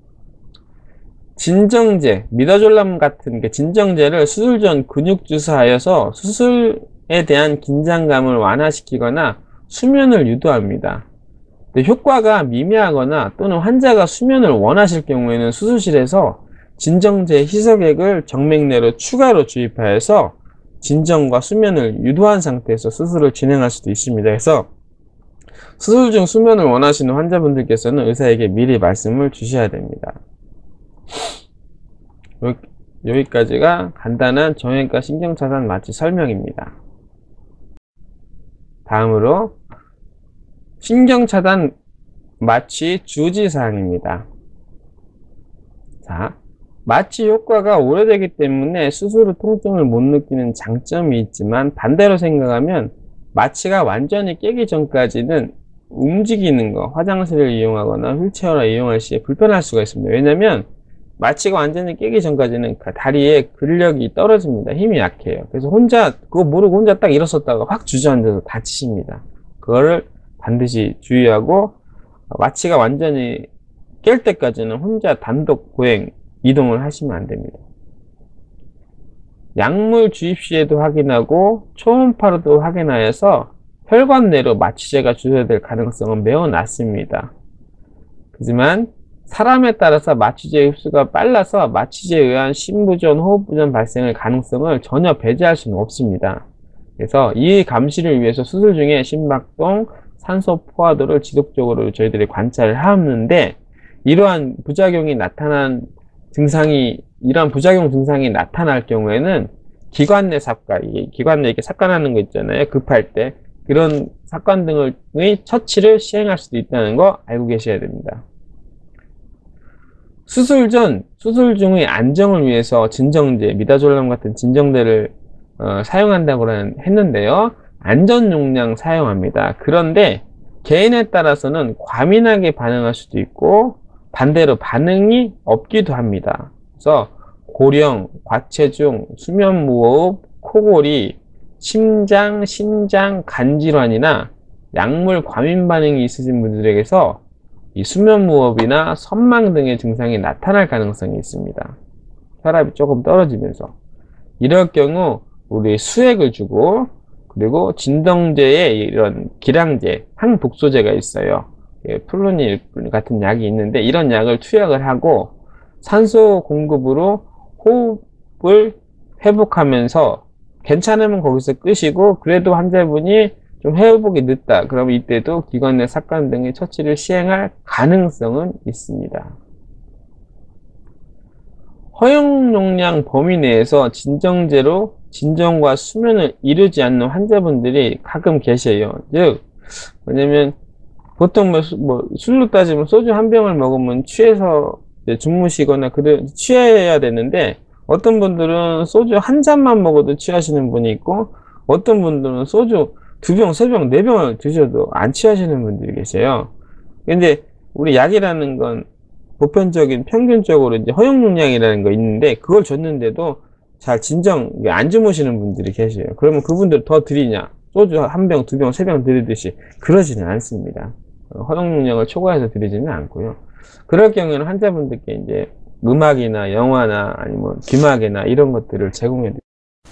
진정제, 미다졸람 같은 진정제를 수술 전 근육 주사하여서 수술에 대한 긴장감을 완화시키거나 수면을 유도합니다. 효과가 미미하거나 또는 환자가 수면을 원하실 경우에는 수술실에서 진정제 희석액을 정맥 내로 추가로 주입하여서 진정과 수면을 유도한 상태에서 수술을 진행할 수도 있습니다. 그래서 수술 중 수면을 원하시는 환자분들께서는 의사에게 미리 말씀을 주셔야 됩니다. 여기까지가 간단한 정형외과 신경차단 마취 설명입니다. 다음으로 신경차단 마취 주의사항입니다. 자, 마취 효과가 오래되기 때문에 수술 후 통증을 못 느끼는 장점이 있지만 반대로 생각하면 마취가 완전히 깨기 전까지는 움직이는 거, 화장실을 이용하거나 휠체어를 이용할 시에 불편할 수가 있습니다. 왜냐면 마취가 완전히 깨기 전까지는 다리에 근력이 떨어집니다. 힘이 약해요. 그래서 그거 모르고 혼자 딱 일어섰다가 확 주저앉아서 다치십니다. 그거를 반드시 주의하고 마취가 완전히 깰 때까지는 혼자 단독 보행, 이동을 하시면 안 됩니다. 약물 주입 시에도 확인하고 초음파로도 확인하여서 혈관 내로 마취제가 주사될 가능성은 매우 낮습니다. 하지만 사람에 따라서 마취제 흡수가 빨라서 마취제에 의한 심부전, 호흡부전 발생의 가능성을 전혀 배제할 수는 없습니다. 그래서 이 감시를 위해서 수술 중에 심박동, 산소 포화도를 지속적으로 저희들이 관찰을 하는데 이러한 부작용 증상이 나타날 경우에는 기관 내 삽관, 기관 내 이렇게 삽관하는 거 있잖아요. 급할 때 그런 사건 등의 처치를 시행할 수도 있다는 거 알고 계셔야 됩니다. 수술 전, 수술 중의 안정을 위해서 진정제, 미다졸람 같은 진정제를 사용한다고 했는데요. 안전 용량 사용합니다. 그런데 개인에 따라서는 과민하게 반응할 수도 있고 반대로 반응이 없기도 합니다. 그래서 고령, 과체중, 수면무호흡, 코골이, 심장, 신장, 간질환이나 약물 과민 반응이 있으신 분들에게서 이 수면무호흡이나 선망 등의 증상이 나타날 가능성이 있습니다. 혈압이 조금 떨어지면서. 이럴 경우 우리 수액을 주고 그리고 진정제에 이런 기량제, 항독소제가 있어요. 플루닐 같은 약이 있는데 이런 약을 투약을 하고 산소 공급으로 호흡을 회복하면서 괜찮으면 거기서 끄시고 그래도 환자분이 좀 회복이 늦다. 그러면 이때도 기관 내 삭관 등의 처치를 시행할 가능성은 있습니다. 허용 용량 범위 내에서 진정제로 진정과 수면을 이루지 않는 환자분들이 가끔 계세요. 즉, 뭐냐면 보통 술로 따지면 소주 한 병을 먹으면 취해서 주무시거나 취해야 되는데 어떤 분들은 소주 한 잔만 먹어도 취하시는 분이 있고 어떤 분들은 소주 2병, 3병, 4병을 드셔도 안 취하시는 분들이 계세요. 근데 우리 약이라는 건 보편적인 평균적으로 이제 허용 용량이라는 거 있는데 그걸 줬는데도 잘 안 주무시는 분들이 계세요. 그러면 그분들 더 드리냐? 소주 한 병, 2병, 3병 드리듯이 그러지는 않습니다. 허용 용량을 초과해서 드리지는 않고요. 그럴 경우에는 환자분들께 이제 음악이나 영화나 아니면 귀마개나 이런 것들을 제공해 드립니다.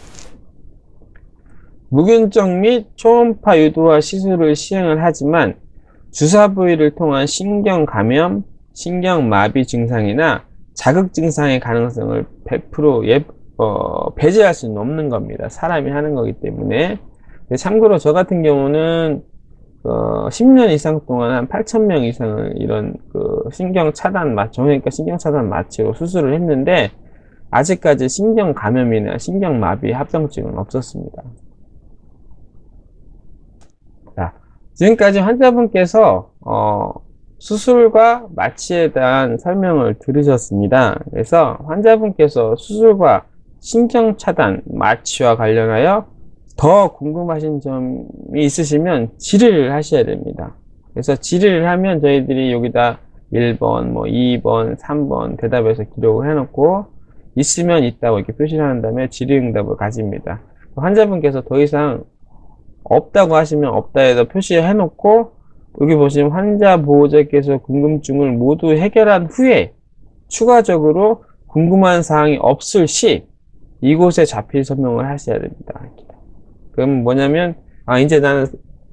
무균적 및 초음파 유도화 시술을 시행을 하지만 주사 부위를 통한 신경 감염, 신경 마비 증상이나 자극 증상의 가능성을 100% 배제할 수는 없는 겁니다. 사람이 하는 거기 때문에. 참고로 저 같은 경우는 10년 이상 동안 한 8,000명 이상을 이런 신경 차단 정형외과 신경 차단 마취로 수술을 했는데 아직까지 신경 감염이나 신경 마비 합병증은 없었습니다. 자, 지금까지 환자분께서 수술과 마취에 대한 설명을 들으셨습니다. 그래서 환자분께서 수술과 신경 차단 마취와 관련하여 더 궁금하신 점이 있으시면 질의를 하셔야 됩니다. 그래서 질의를 하면 저희들이 여기다 1번, 2번, 3번 대답해서 기록을 해놓고 있으면 있다고 이렇게 표시를 한 다음에 질의응답을 가집니다. 환자분께서 더 이상 없다고 하시면 없다 해서 표시해 놓고 여기 보시면 환자 보호자께서 궁금증을 모두 해결한 후에 추가적으로 궁금한 사항이 없을 시 이곳에 자필 설명을 하셔야 됩니다. 그럼 뭐냐면 이제 나는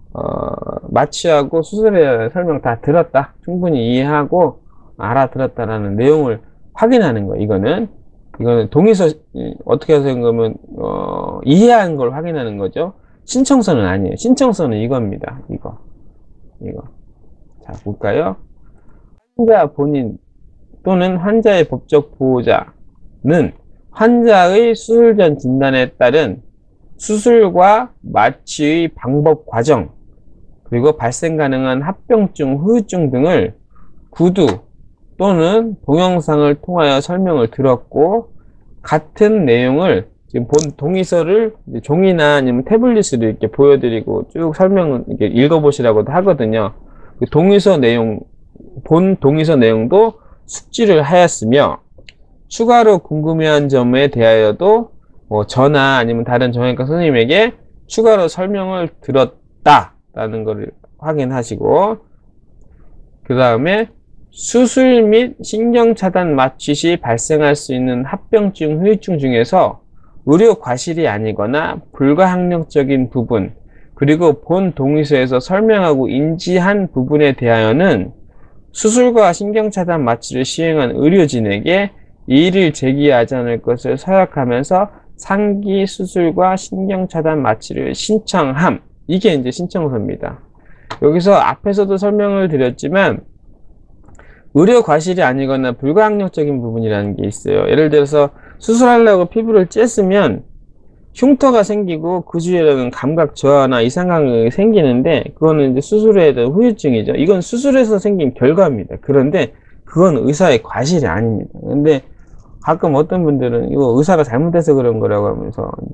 마취하고 수술에 대한 설명 다 들었다, 충분히 이해하고 알아들었다라는 내용을 확인하는 거예요. 이거는 동의서 어떻게 해서 그러면 이해한 걸 확인하는 거죠. 신청서는 아니에요. 신청서는 이겁니다. 이거. 자, 볼까요? 환자 본인 또는 환자의 법적 보호자는 환자의 수술 전 진단에 따른 수술과 마취의 방법 과정, 그리고 발생 가능한 합병증, 후유증 등을 구두 또는 동영상을 통하여 설명을 들었고, 같은 내용을 지금 본 동의서를 종이나 아니면 태블릿으로 이렇게 보여드리고 쭉 설명을 이렇게 읽어보시라고도 하거든요. 그 동의서 내용, 본 동의서 내용도 숙지를 하였으며, 추가로 궁금해한 점에 대하여도 저나 아니면 다른 정형외과 선생님에게 추가로 설명을 들었다라는 것을 확인하시고, 그 다음에 수술 및 신경차단 마취 시 발생할 수 있는 합병증, 후유증 중에서 의료 과실이 아니거나 불가항력적인 부분, 그리고 본 동의서에서 설명하고 인지한 부분에 대하여는 수술과 신경차단 마취를 시행한 의료진에게 이의를 제기하지 않을 것을 서약하면서 상기 수술과 신경차단 마취를 신청함. 이게 이제 신청서입니다. 여기서 앞에서도 설명을 드렸지만 의료 과실이 아니거나 불가항력적인 부분이라는 게 있어요. 예를 들어서 수술하려고 피부를 쬐으면 흉터가 생기고 그 주위에는 감각 저하나 이상 감각이 생기는데 그거는 이제 수술에 대한 후유증이죠. 이건 수술에서 생긴 결과입니다. 그런데 그건 의사의 과실이 아닙니다. 근데 가끔 어떤 분들은 이거 의사가 잘못해서 그런 거라고 하면서 이제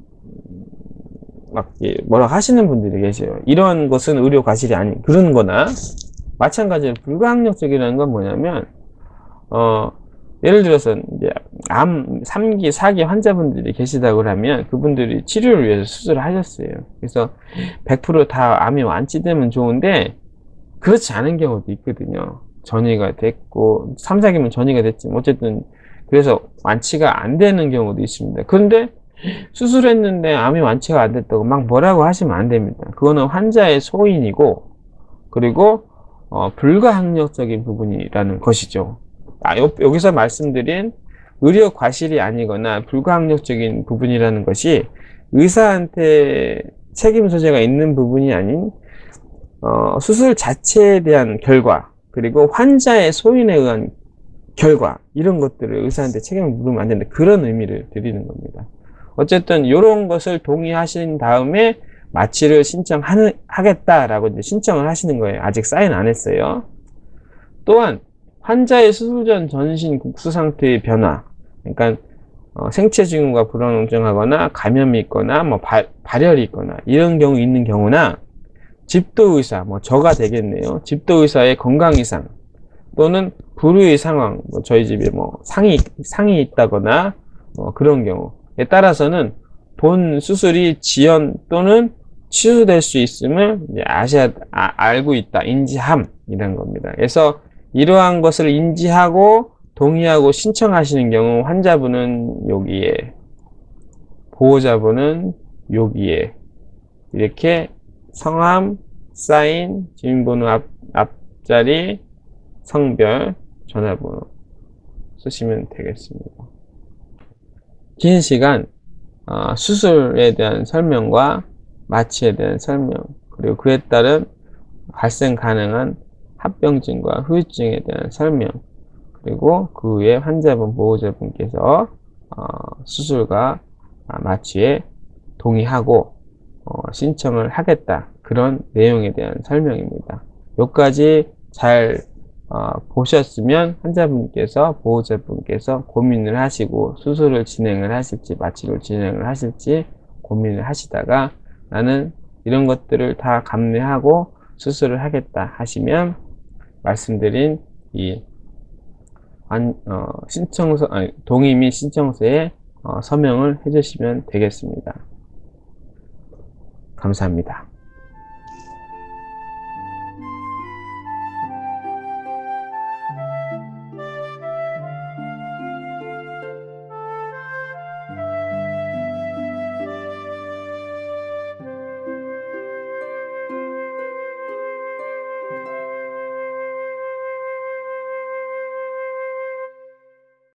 막 뭐라고 하시는 분들이 계세요. 이런 것은 의료 과실이 아닌 그런 거나 마찬가지로 불가항력적이라는 건 뭐냐면 예를 들어서 이제 암 3기, 4기 환자분들이 계시다고 하면 그분들이 치료를 위해서 수술을 하셨어요. 그래서 100%다 암이 완치되면 좋은데 그렇지 않은 경우도 있거든요. 전이가 됐고 3, 4기면 전이가 됐지만 어쨌든 그래서 완치가 안 되는 경우도 있습니다. 그런데 수술했는데 암이 완치가 안 됐다고 막 뭐라고 하시면 안 됩니다. 그거는 환자의 소인이고 그리고 불가항력적인 부분이라는 것이죠. 여기서 말씀드린 의료 과실이 아니거나 불가항력적인 부분이라는 것이 의사한테 책임 소재가 있는 부분이 아닌 수술 자체에 대한 결과 그리고 환자의 소인에 의한 결과 이런 것들을 의사한테 책임을 물으면 안 되는데 그런 의미를 드리는 겁니다. 어쨌든 이런 것을 동의하신 다음에 마취를 신청하겠다라고 이제 신청을 하시는 거예요. 아직 사인 안 했어요. 또한 환자의 수술 전 전신 국수 상태의 변화, 그러니까 생체 징후가 불안정하거나 감염이 있거나 뭐 발열이 있거나 이런 경우 있는 경우나 집도의사, 뭐 저가 되겠네요. 집도의사의 건강 이상 또는 불우의 상황, 뭐 저희 집에 뭐 상이 있다거나 그런 경우에 따라서는 본 수술이 지연 또는 취소될 수 있음을 알고 있다, 인지함이라는 겁니다. 그래서 이러한 것을 인지하고 동의하고 신청하시는 경우 환자분은 여기에, 보호자분은 여기에 이렇게 성함, 사인, 주민번호 앞자리, 성별, 전화번호 쓰시면 되겠습니다. 긴 시간 수술에 대한 설명과 마취에 대한 설명 그리고 그에 따른 발생 가능한 합병증과 후유증에 대한 설명 그리고 그 후에 환자분, 보호자분께서 수술과 마취에 동의하고 신청을 하겠다 그런 내용에 대한 설명입니다. 여기까지 잘 보셨으면 환자분께서 보호자분께서 고민을 하시고 수술을 진행을 하실지 마취를 진행을 하실지 고민을 하시다가 나는 이런 것들을 다 감내하고 수술을 하겠다 하시면 말씀드린 이 신청서 동의 및 신청서에 서명을 해주시면 되겠습니다. 감사합니다.